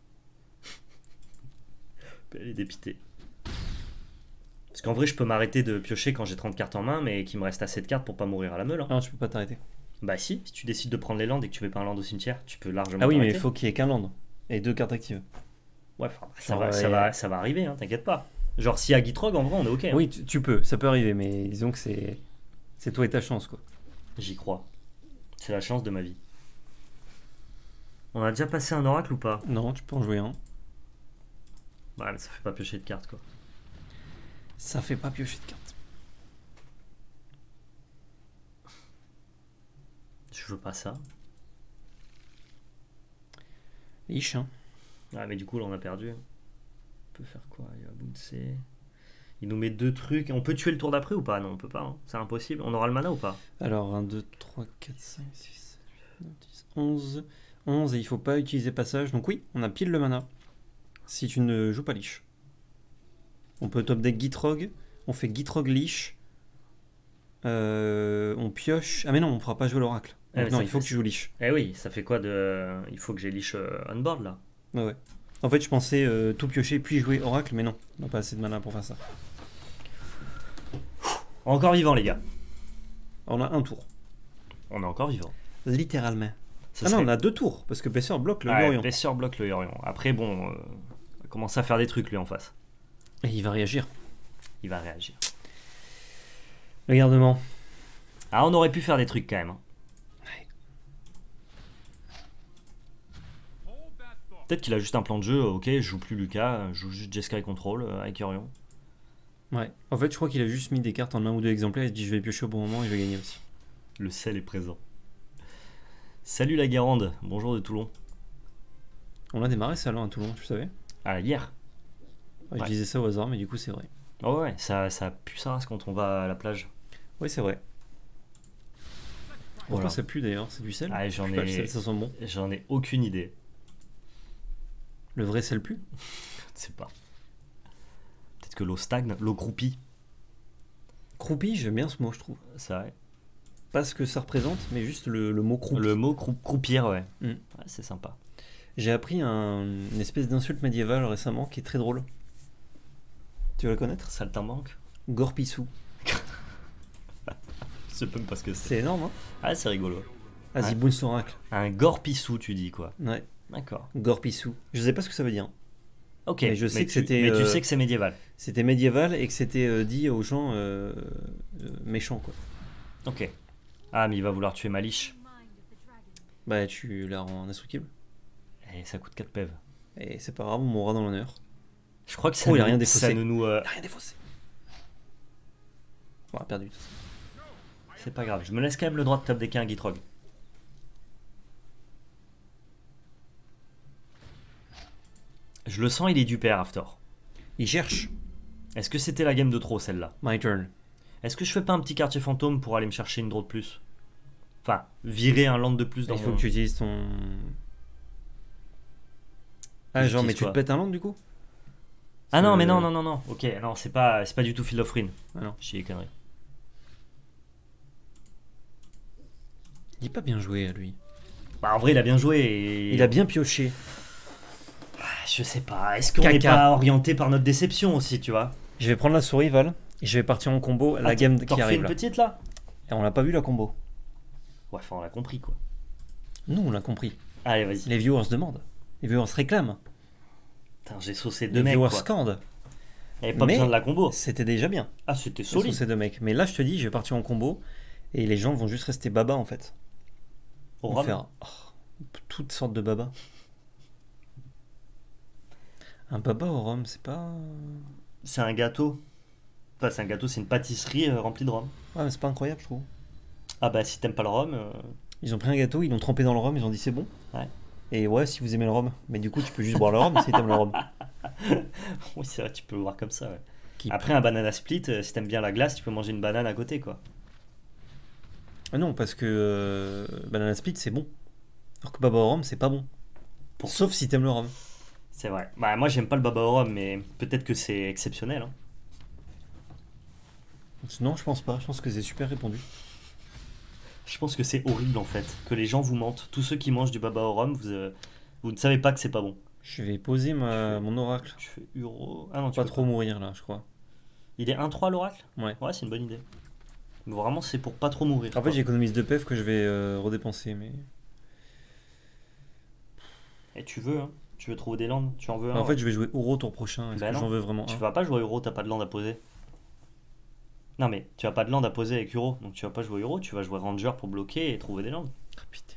Elle est dépitée. Parce qu'en vrai, je peux m'arrêter de piocher quand j'ai trente cartes en main, mais qu'il me reste assez de cartes pour pas mourir à la meule. Hein. Non, tu peux pas t'arrêter. Bah si, si tu décides de prendre les landes et que tu mets pas un land au cimetière, tu peux largement Ah oui, mais il t'arrêter. faut qu'il y ait qu'un land. Et deux cartes actives. Ouais, enfin, ça, Genre, va, ça, euh, va, ça va arriver, hein, t'inquiète pas. Genre, s'il y a Gitrog, en vrai, on est ok. Hein. Oui, tu, tu peux, ça peut arriver, mais disons que c'est c'est toi et ta chance, quoi. J'y crois. C'est la chance de ma vie. On a déjà passé un oracle ou pas? Non, tu peux en jouer un. Ouais, mais ça fait pas piocher de cartes, quoi. Ça fait pas piocher de cartes. Je veux pas ça. Lich, hein. Ouais, mais du coup, là, on a perdu. On peut faire quoi? Il va bouncer. Il nous met deux trucs. On peut tuer le tour d'après ou pas? Non, on peut pas. Hein. C'est impossible. On aura le mana ou pas? Alors, un, deux, trois, quatre, cinq, six, sept, huit, neuf, dix, onze. onze, et il faut pas utiliser passage. Donc oui, on a pile le mana. Si tu ne joues pas Lich. On peut top deck Gitrog. On fait Gitrog Lich. Euh, on pioche. Ah mais non, on pourra pas jouer l'oracle. Ah, Donc mais non, ça il faut fait- que tu joues Lich. Eh oui, ça fait quoi de. Il faut que j'ai Lich euh, on board là. Ouais, ouais. En fait, je pensais euh, tout piocher puis jouer oracle, mais non. On n'a pas assez de mana pour faire ça. Encore vivant, les gars. On a un tour. On est encore vivant. Littéralement. Ça Ah non, serait- on a deux tours, parce que Pesser bloque le Ouais, Yorion. Pesser bloque le Yorion. Après, bon, euh, il va commencer à faire des trucs lui en face. Et il va réagir. Il va réagir. Le gardement. Ah, on aurait pu faire des trucs quand même. hein. Peut-être qu'il a juste un plan de jeu. Ok, je joue plus Lucas, je joue juste Jeskai Control euh, avec Yorion. Ouais. En fait, je crois qu'il a juste mis des cartes en un ou deux exemplaires. Il se dit je vais piocher au bon moment et je vais gagner aussi. Le sel est présent. Salut la Guérande, bonjour de Toulon. On a démarré ça là à Toulon, tu savais? Ah, hier. Ouais, Ouais. Je disais ça au hasard, mais du coup, c'est vrai. Oh ouais, ça, ça pue sa race quand on va à la plage. Oui, c'est vrai. Pourquoi Voilà. ça pue d'ailleurs? C'est du sel? Ah, j'en Je sais pas, ai- le sel, ça sent bon. J'en ai aucune idée. Le vrai sel pue? Je sais pas. Peut-être que l'eau stagne, l'eau croupie. Croupi, j'aime bien ce mot, je trouve. C'est vrai. Pas ce que ça représente, mais juste le, le mot croupi. Le mot crou- croupir, ouais. Mm. Ouais, c'est sympa. J'ai appris un- une espèce d'insulte médiévale récemment qui est très drôle. Tu veux la connaître? Saltimbanque. Gorpissou. Je sais même pas ce que c'est. C'est énorme, hein? Ah, c'est rigolo. Vas-y, Ouais. bounce l'oracle. Un gorpissou, tu dis quoi? Ouais, D'accord. Gorpissou. Je sais pas ce que ça veut dire. Ok. Mais je sais que tu- c'était, Mais tu euh, sais que c'est médiéval. C'était médiéval et que c'était euh, dit aux gens euh, euh, méchants, quoi. Ok. Ah, mais il va vouloir tuer Malish. Bah, tu la rends indestructible. Et ça coûte quatre pèves. Et c'est pas grave, on mourra dans l'honneur. Je crois que ça, Oh, il a nous- rien défaussé. ça ne nous. euh, Il a rien défaussé. On a perdu. C'est pas grave. Je me laisse quand même le droit de top decker un Gitrog. Je le sens, il est du père, After. Il cherche. Est-ce que c'était la game de trop, celle-là? My turn. Est-ce que je fais pas un petit quartier fantôme pour aller me chercher une draw de plus? Enfin, virer un land de plus dans Il faut mon... que tu utilises ton. Ah, genre, J'utilise mais tu quoi te pètes un land du coup? Ah non, Euh, mais non, non, non, non. Ok, non, c'est pas, c'est pas du tout Field of Ruin. Ah non. Je dis des conneries. Il est pas bien joué à lui. Bah, en vrai, il a bien joué et... Il a bien pioché. Ah, je sais pas. Est-ce qu'on n'est Caca. pas orienté par notre déception aussi, tu vois? Je vais prendre la souris, Val, et je vais partir en combo à la Ah, game t'en qui refais arrive une là. petite là? Et on l'a pas vu la combo. Ouais, enfin, on l'a compris quoi. Nous, on l'a compris. Allez, vas-y. Les viewers demandent. Les viewers réclament. Putain, j'ai saucé deux Les mecs viewers quoi. scandent. Il n'y avait pas Mais- besoin de la combo. C'était déjà bien. Ah, c'était Sur solide. ces deux mecs. Mais là, je te dis, je vais partir en combo et les gens vont juste rester baba en fait. Au Ils vont rhum. faire oh, toutes sortes de baba. Un baba au rhum, c'est pas. C'est un gâteau. Enfin, c'est un gâteau, c'est une pâtisserie euh, remplie de rhum. Ouais, mais c'est pas incroyable, je trouve. Ah bah, si t'aimes pas le rhum... euh, Ils ont pris un gâteau, ils l'ont trempé dans le rhum, ils ont dit c'est bon. Ouais. Et ouais, si vous aimez le rhum. Mais du coup, tu peux juste boire le rhum si t'aimes le rhum. Oui, c'est vrai, tu peux le voir comme ça, ouais. Qui- Après, un banana split, euh, si t'aimes bien la glace, tu peux manger une banane à côté, quoi. Ah non, parce que euh, banana split c'est bon. Alors que baba au rhum c'est pas bon. Pour- Sauf si t'aimes le rhum. C'est vrai. Bah, moi, j'aime pas le baba au rhum, mais peut-être que c'est exceptionnel. Hein. Non, je pense pas. Je pense que c'est super répondu. Je pense que c'est horrible, en fait, que les gens vous mentent. Tous ceux qui mangent du baba au rhum, vous, euh, vous ne savez pas que c'est pas bon. Je vais poser ma, mon oracle. Je fais Uro... Ah non, tu Pas peux trop mourir là, je crois. Il est un trois l'oracle? Ouais. Ouais, c'est une bonne idée. Mais vraiment, c'est pour pas trop mourir. En fait, quoi. j'économise deux P F que je vais euh, redépenser, mais. Et tu veux, hein. Tu veux trouver des landes? Tu en veux un? en fait, ouais. je vais jouer Uro tour prochain. Est-ce Bah que non. j'en veux vraiment Tu un? vas pas jouer Euro, t'as pas de land à poser. Non mais tu as pas de land à poser avec Euro, donc tu vas pas jouer Euro, tu vas jouer Ranger pour bloquer et trouver des landes. Ah, putain.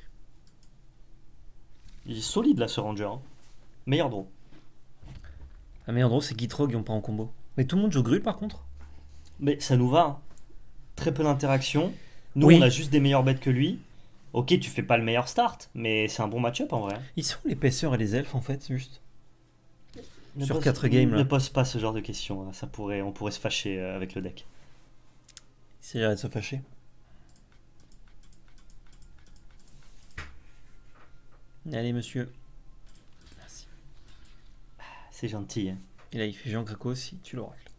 Il est solide là ce Ranger. Hein. Meilleur draw. La meilleure draw, c'est Gitrog, on pas en combo. Mais tout le monde joue Grul par contre? Mais ça nous va. Hein. Très peu d'interaction. Nous Oui. on a juste des meilleures bêtes que lui. Ok, tu fais pas le meilleur start, mais c'est un bon match-up en vrai. hein. Ils sont les l'épaisseur et les elfes en fait, juste. Ne Sur pose- quatre games, là. Ne pose pas ce genre de questions, hein. Ça pourrait, on pourrait se fâcher euh, avec le deck. C'est de se fâcher. Allez, monsieur. Merci. C'est gentil. Hein. Et là, il fait Jean Craco si tu l'oracle.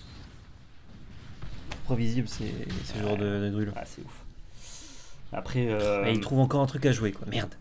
Prévisible, c'est ce genre de, de Grul. Ah, c'est ouf. Après, euh, Et il trouve encore un truc à jouer, quoi. Merde.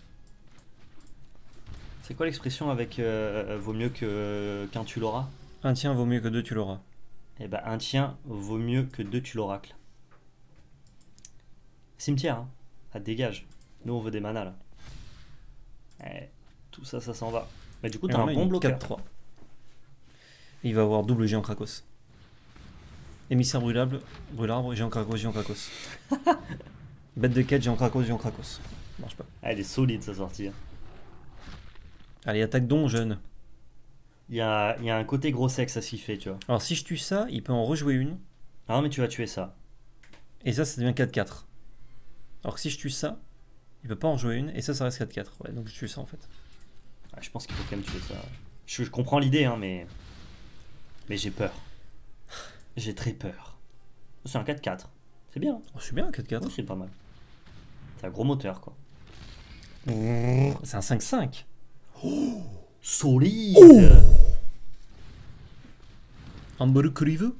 c'est quoi l'expression avec euh, vaut mieux que qu'un tu l'auras? Un tien vaut mieux que deux, tu l'auras. Eh ben, un tien vaut mieux que deux tu l'oracle. Cimetière, hein. Ça dégage. Nous, on veut des manas, là. Eh, tout ça, ça s'en va. Mais du coup, t'as Alors un là, bon il bloqueur. quatre trois. Il va avoir double géant Krakos. Émissaire brûlable, brûlarbre, géant Krakos, géant Krakos. Bête de quête, géant Krakos, géant Krakos. Marche pas. Ah, elle est solide, sa sortie. hein. Allez, attaque don, jeune. Il y a, il y a un côté gros sexe à ce qu'il fait, tu vois. Alors si je tue ça, il peut en rejouer une. Ah non, mais tu vas tuer ça. Et ça, ça devient quatre quatre. Alors que si je tue ça, il peut pas en jouer une. Et ça, ça reste quatre quatre. Ouais, donc je tue ça en fait. Ah, je pense qu'il faut quand même tuer ça. Je, je comprends l'idée, hein, mais... Mais j'ai peur. J'ai très peur. C'est un quatre quatre. C'est bien. Oh, c'est bien, quatre quatre. Oui, c'est pas mal. C'est un gros moteur, quoi. C'est un cinq cinq. Solide. Un bol criveux.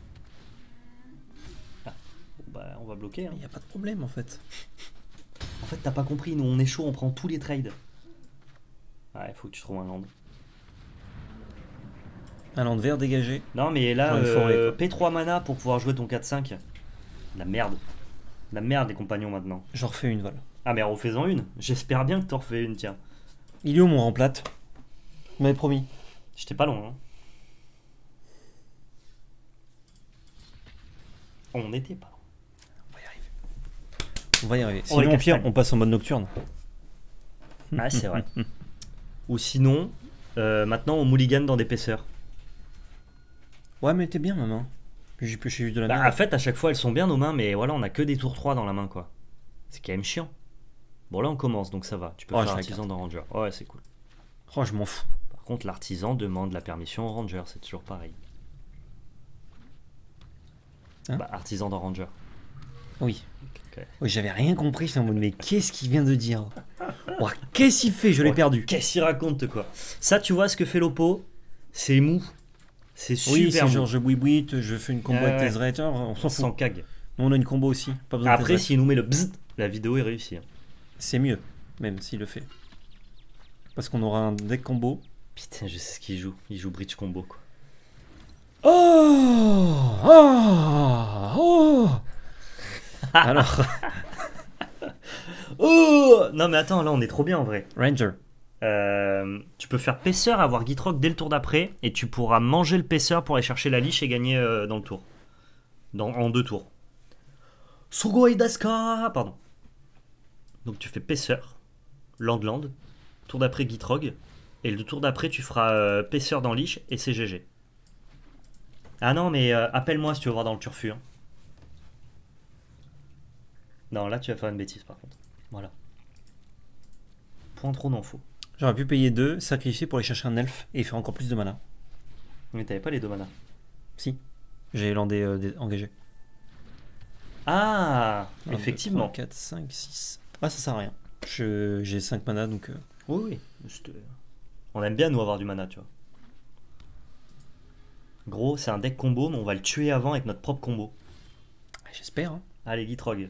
Bah, on va bloquer. Hein. Il n'y a pas de problème en fait. En fait, t'as pas compris, nous on est chaud, on prend tous les trades. Ouais, faut que tu trouves un land. Un land vert dégagé. Non, mais là, Genre une forêt, euh, quoi. paie trois mana pour pouvoir jouer ton quatre cinq. La merde. La merde, les compagnons, maintenant. J'en refais une, voilà. Ah, mais refais-en une. J'espère bien que t'en refais une, tiens. Il est où mon remplate? Vous m'avez promis. J'étais pas loin. Hein. On n'était pas loin. On va y arriver. On va y arriver. On les Sinon, au pire, castagne. on passe en mode nocturne. Ah, c'est vrai. Ou sinon, euh, maintenant, on mulligan dans d'épaisseur. Ouais, mais t'es bien, maman. J'ai pêché juste de la Bah, merde. en fait, à chaque fois, elles sont bien nos mains, mais voilà, on a que des tours trois dans la main, quoi. C'est quand même chiant. Bon, là, on commence, donc ça va. Tu peux Oh, faire je la artisan dans Ranger. Ouais, c'est cool. Oh, je m'en fous. Par contre, l'artisan demande la permission au Ranger, c'est toujours pareil. Hein Bah, artisan dans Ranger. Oui. Ok. Oui, j'avais rien compris. J'étais en mode, mais qu'est-ce qu'il vient de dire? Oh, qu'est-ce qu'il fait? Je l'ai Oh, perdu. Qu'est-ce qu'il raconte, quoi? Ça, tu vois, ce que fait l'Oppo, c'est mou. C'est Oui, super c'est mou. genre je bouille je fais une combo Ouais, avec ouais. Tezzriter, on s'en Sans fout. cag. Nous, on a une combo aussi. Pas besoin de Après, Tezzriter. s'il nous met le bzzz, la vidéo est réussie. hein. C'est mieux, même s'il le fait. Parce qu'on aura un deck combo. Putain, je sais ce qu'il joue. Il joue Bridge Combo, quoi. Oh Oh Oh Alors, Oh non, mais attends, là, on est trop bien en vrai. Ranger. Euh, tu peux faire paisseur, avoir Gitrog dès le tour d'après, et tu pourras manger le paisseur pour aller chercher la liche et gagner euh, dans le tour. Dans, en deux tours. Sugoi Daska Pardon. Donc tu fais paisseur, land land, tour d'après Gitrog, et le tour d'après tu feras euh, paisseur dans liche et c'est G G. Ah non, mais euh, appelle-moi si tu veux voir dans le turfu. hein. Non, là tu vas faire une bêtise par contre. Voilà. Point trop d'infos. J'aurais pu payer deux, sacrifier pour aller chercher un elfe et faire encore plus de mana. Mais t'avais pas les deux manas. Si. J'ai landé euh, des- engagé. Ah, un, effectivement. deux, trois, quatre, cinq, six. Ah, ça sert à rien. Je- J'ai cinq mana donc. euh, Oui, oui. Juste, euh, on aime bien nous avoir du mana, tu vois. Gros, c'est un deck combo, mais on va le tuer avant avec notre propre combo. J'espère. hein. Allez, Gitrog.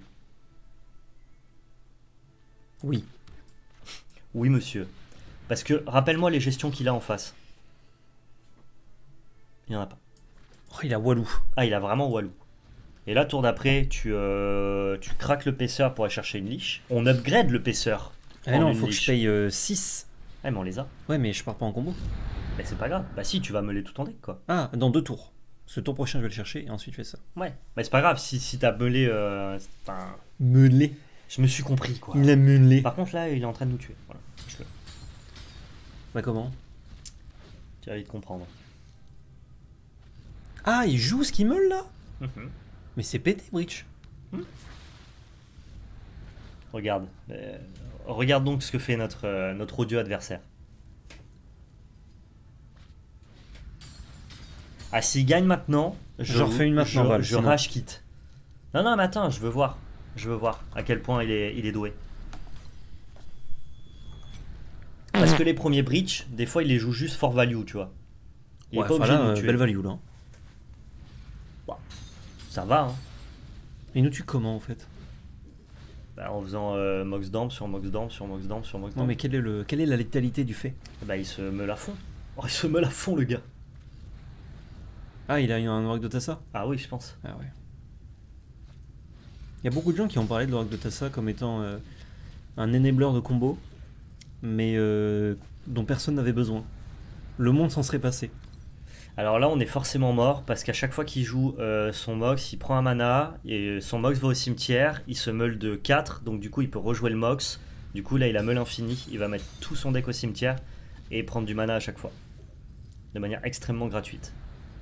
Oui. Oui, monsieur. Parce que, rappelle-moi les gestions qu'il a en face. Il n'y en a pas. Oh, il a Walou. Ah, il a vraiment Walou. Et là, tour d'après, tu, euh, tu craques le paisseur pour aller chercher une liche. On upgrade le paisseur. Ah en non, une faut que liche. je paye six. Ah, mais on les a. Ouais, mais je pars pas en combo. Mais c'est pas grave. Bah si, tu vas meuler tout ton deck, quoi. Ah, dans deux tours. Ce tour prochain, je vais le chercher et ensuite je fais ça. Ouais. Mais c'est pas grave, si, si t'as meulé... euh, enfin, Meulé. je me suis compris, quoi. Il a meulé. Par contre, là, il est en train de nous tuer. Voilà. Je le- Bah comment? Tu vas vite comprendre. Ah, il joue ce qu'il meule là? Mhm. Mais c'est pété, Breach. Regarde. Euh, regarde donc ce que fait notre, euh, notre odieux adversaire. Ah, s'il gagne maintenant, je, J'en refais une maintenant, je, Val, je sinon. rage quitte. Non, non, mais attends, je veux voir. Je veux voir à quel point il est, il est doué. Parce que les premiers breach, des fois, il les joue juste for value, tu vois. Il Ouais, est pas enfin obligé là, de nous euh, tuer. belle value là. Ça va, hein. Il nous tue comment en fait? Bah, en faisant euh, Mox Damp sur Mox Damp sur Mox Damp sur Mox Non Damp. mais quelle est, le, quelle est la létalité du fait? Bah, il se meule à fond. Oh, il se meule à fond, le gars. Ah, il a eu un Oracle de Tassa? Ah oui, je pense. Ah ouais. Il y a beaucoup de gens qui ont parlé de l'Oracle de Tassa comme étant euh, un enabler de combo, mais euh, dont personne n'avait besoin. Le monde s'en serait passé. Alors là, on est forcément mort parce qu'à chaque fois qu'il joue euh, son Mox, il prend un mana et son Mox va au cimetière. Il se meule de quatre, donc du coup, il peut rejouer le Mox. Du coup, là, il a meule infini. Il va mettre tout son deck au cimetière et prendre du mana à chaque fois. De manière extrêmement gratuite.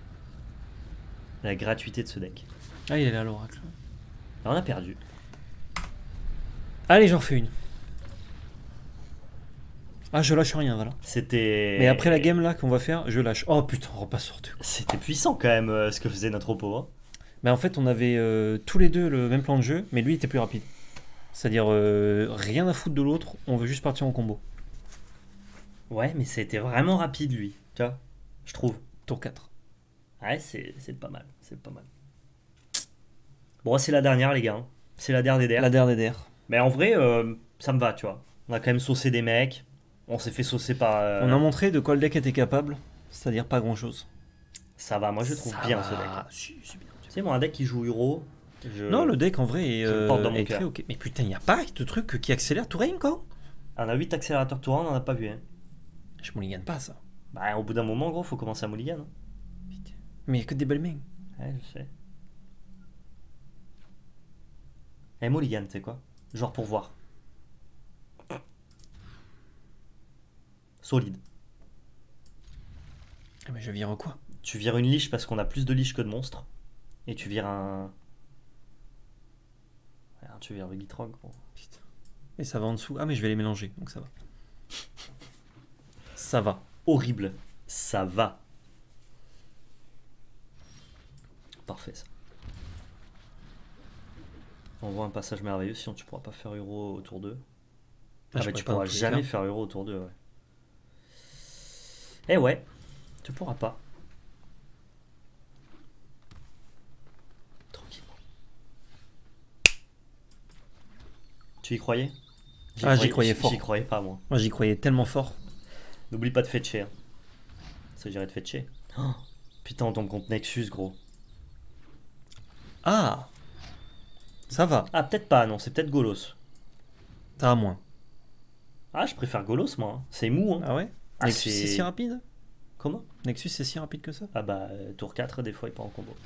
La gratuité de ce deck. Ah, il est là l'Oracle. Alors, on a perdu. Allez, j'en refais une. Ah, je lâche rien, voilà. C'était. Mais après la game là qu'on va faire, je lâche. Oh putain, on repasse sur deux. C'était puissant quand même euh, ce que faisait notre oppo. Hein. Mais en fait, on avait euh, tous les deux le même plan de jeu, mais lui il était plus rapide. C'est-à-dire euh, rien à foutre de l'autre, on veut juste partir en combo. Ouais, mais c'était vraiment rapide lui. Tu vois, je trouve. Tour quatre. Ouais, c'est c'est pas mal. C'est pas mal. Bon, c'est la dernière, les gars. hein. C'est la dernière des La dernière. Mais en vrai, euh, Ça me va, tu vois. On a quand même saucé des mecs. On s'est fait saucer par... euh, On a montré de quoi le deck était capable, c'est-à-dire pas grand-chose. Ça va, moi je trouve bien ce deck. Si, c'est bien. Tu sais, moi, un deck qui joue Uro... Je... Non, le deck en vrai est, je le porte dans euh, mon est cœur. très ok. Mais putain, il a pas de truc qui accélère tout rain quoi. On a huit accélérateurs tour un, on en a pas vu. Hein. Je mulligan pas ça. Bah, au bout d'un moment, gros, faut commencer à mulligan. Hein. Putain. Mais il y a que des belles mains. Ouais, je sais. Eh, mulligan, tu sais quoi? Genre pour voir. Solide. Ah, mais je vire quoi? Tu vires une liche parce qu'on a plus de liches que de monstres. Et tu vires un... Alors, tu vires le Gitrog, gros. Putain. Et ça va en dessous. Ah, mais je vais les mélanger, donc ça va. Ça va. Horrible. Ça va. Parfait, ça. On voit un passage merveilleux, sinon tu pourras pas faire Euro au tour deux. Ah, je mais tu pourrais pas pourras dans tous les jamais cas. faire Euro au tour deux, ouais. Eh ouais, tu pourras pas. Tranquillement. Tu y croyais? Ah, j'y croyais fort. J'y croyais pas, moi. Moi, j'y croyais tellement fort. N'oublie pas de fetcher. Hein. Ça dirait de fetcher. Oh, putain, on tombe contre Nexus, gros. Ah, ça va. Ah, peut-être pas, non, c'est peut-être Golos. Ça va moins. Ah, je préfère Golos, moi. Hein. C'est mou, hein. Ah ouais. Ah, Nexus, c'est- c'est si rapide. Comment? Nexus, c'est si rapide que ça. Ah bah, euh, tour quatre, des fois, il part en combo.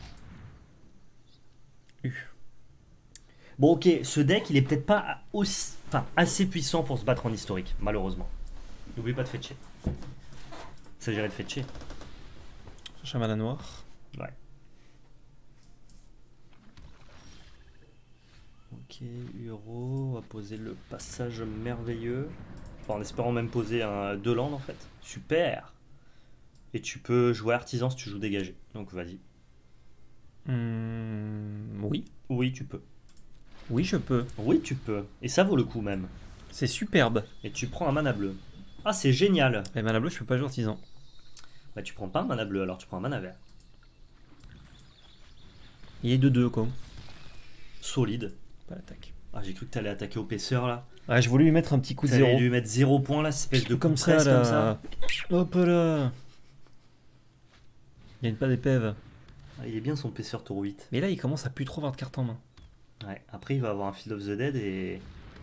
U. Bon, ok, ce deck, il est peut-être pas aussi, enfin, assez puissant pour se battre en historique, malheureusement. N'oublie pas de fetcher. Ça dirait de fetcher. Cherche un mana noir. Ouais. Ok, Uro, on va poser le passage merveilleux. Enfin, en espérant même poser un deux landes en fait. Super. Et tu peux jouer artisan si tu joues dégagé. Donc vas-y. Hmm, oui. Oui, tu peux. Oui, je peux. Oui, tu peux. Et ça vaut le coup même. C'est superbe. Et tu prends un mana bleu. Ah, c'est génial. Mais mana bleu, je peux pas jouer artisan. Bah, tu prends pas un mana bleu, alors tu prends un mana vert. Il est de deux quoi. Solide. Pas l'attaque. Ah, j'ai cru que t'allais attaquer au paisseur là. Ouais, je voulais lui mettre un petit coup de T'allais zéro. lui mettre zéro point là, cette espèce de Comme coup ça, presse là. comme ça. Hop là. Il gagne pas d'épève. Ah, il est bien son paisseur tour huit. Mais là, il commence à plus trop avoir de cartes en main. Ouais, après il va avoir un Field of the Dead et.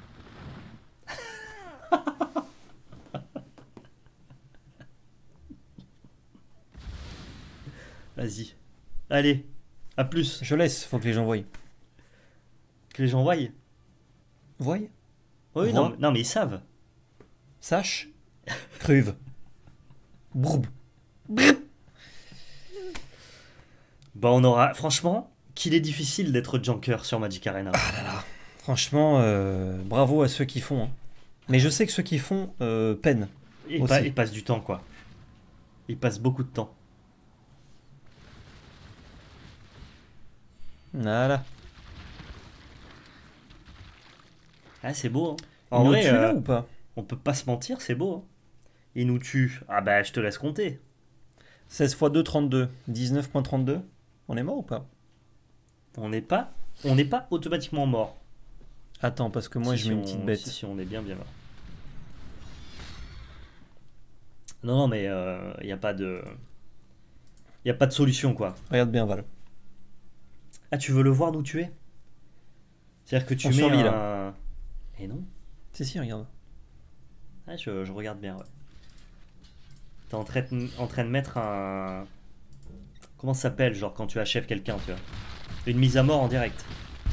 Vas-y. Allez, à plus. Je laisse, faut que les gens voient. Que les gens voient. Voient. Oui, Vois. non, mais- non, mais ils savent. Sache. Cruve. Broub. Bah, on aura. Franchement, qu'il est difficile d'être junker sur Magic Arena. Franchement, euh, bravo à ceux qui font. hein. Mais je sais que ceux qui font euh, peinent. Et Aussi. pas, ils passent du temps, quoi. Ils passent beaucoup de temps. Voilà. Ah, c'est beau, hein. Il En nous vrai, tue là euh, ou pas? on peut pas se mentir, c'est beau. Hein. Il nous tue. Ah, bah, je te laisse compter. seize fois deux, trente-deux. dix-neuf virgule trente-deux. On est mort ou pas? On n'est pas, on n'est pas automatiquement mort. Attends, parce que moi Si, je mets si une on- petite bête. Si, si, on est bien, bien mort. Non, non, mais il euh, n'y a pas de, il y a pas de solution, quoi. Regarde bien, Val. Ah, tu veux le voir nous tuer? C'est-à-dire que tu On mets survit, un... Et non. Si, si, regarde. Ah, je, je regarde bien, ouais. T'es en train, de, en train de mettre un... Comment ça s'appelle, genre, quand tu achèves quelqu'un, tu vois? Une mise à mort en direct.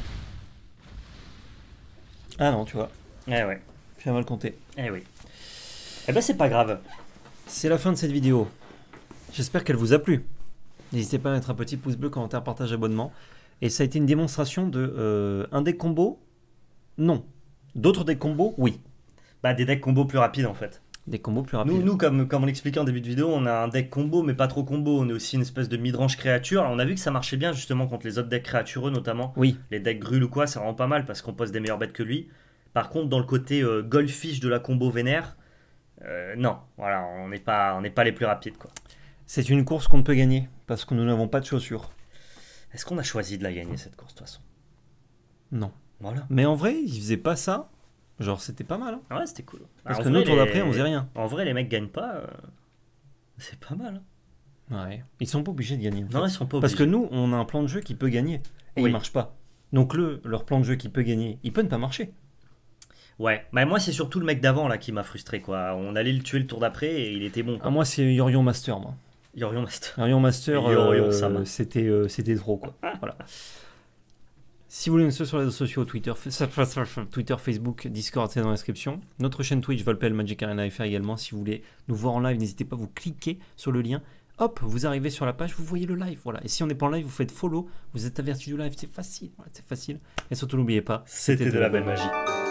Ah non, tu vois. Eh ouais, Tu as mal compté. eh oui. Eh ben, c'est pas grave. C'est la fin de cette vidéo. J'espère qu'elle vous a plu. N'hésitez pas à mettre un petit pouce bleu, commentaire, partage, abonnement. Et ça a été une démonstration de euh, un deck combo. Non. D'autres decks combos, oui. Bah, des decks combo plus rapides, en fait. Des combos plus rapides. Nous, nous comme, comme on l'expliquait en début de vidéo, on a un deck combo, mais pas trop combo. On est aussi une espèce de midrange créature. Alors, on a vu que ça marchait bien, justement, contre les autres decks créatureux, notamment. Oui. Les decks Grul ou quoi, c'est vraiment pas mal, parce qu'on pose des meilleures bêtes que lui. Par contre, dans le côté euh, goldfish de la combo vénère, euh, non. Voilà, on n'est pas, on n'est pas les plus rapides, quoi. C'est une course qu'on ne peut gagner, parce que nous n'avons pas de chaussures. Est-ce qu'on a choisi de la gagner, cette course, de toute façon? Non. Voilà. Mais en vrai, il faisait pas ça Genre, c'était pas mal. Hein. Ouais, c'était cool. Parce Alors, que en nous, vrai, tour les- d'après, on faisait rien. En vrai, les mecs gagnent pas. euh, C'est pas mal. hein. Ouais. Ils sont pas obligés de gagner. en fait. Non, ils sont pas Parce que obligés. nous, on a un plan de jeu qui peut gagner. Et Oui. il marche pas. Donc, le, leur plan de jeu qui peut gagner, il peut ne pas marcher. Ouais, mais moi, c'est surtout le mec d'avant là qui m'a frustré, quoi. On allait le tuer le tour d'après et il était bon, Ah, quoi. moi, c'est Yorion Master, moi. Yorion Master. Yorion Master, Yorion euh, Sama. c'était euh, c'était trop, quoi. Voilà. Si vous voulez nous suivre sur les réseaux sociaux, Twitter, fa- Twitter, Facebook, Discord, c'est dans la description. Notre chaîne Twitch, Volpel Magic Arena F R également. Si vous voulez nous voir en live, n'hésitez pas, vous cliquez sur le lien. Hop, vous arrivez sur la page, vous voyez le live. Voilà. Et si on n'est pas en live, vous faites follow. Vous êtes averti du live. C'est facile. Voilà, c'est facile. Et surtout, n'oubliez pas, C'était de la belle magie.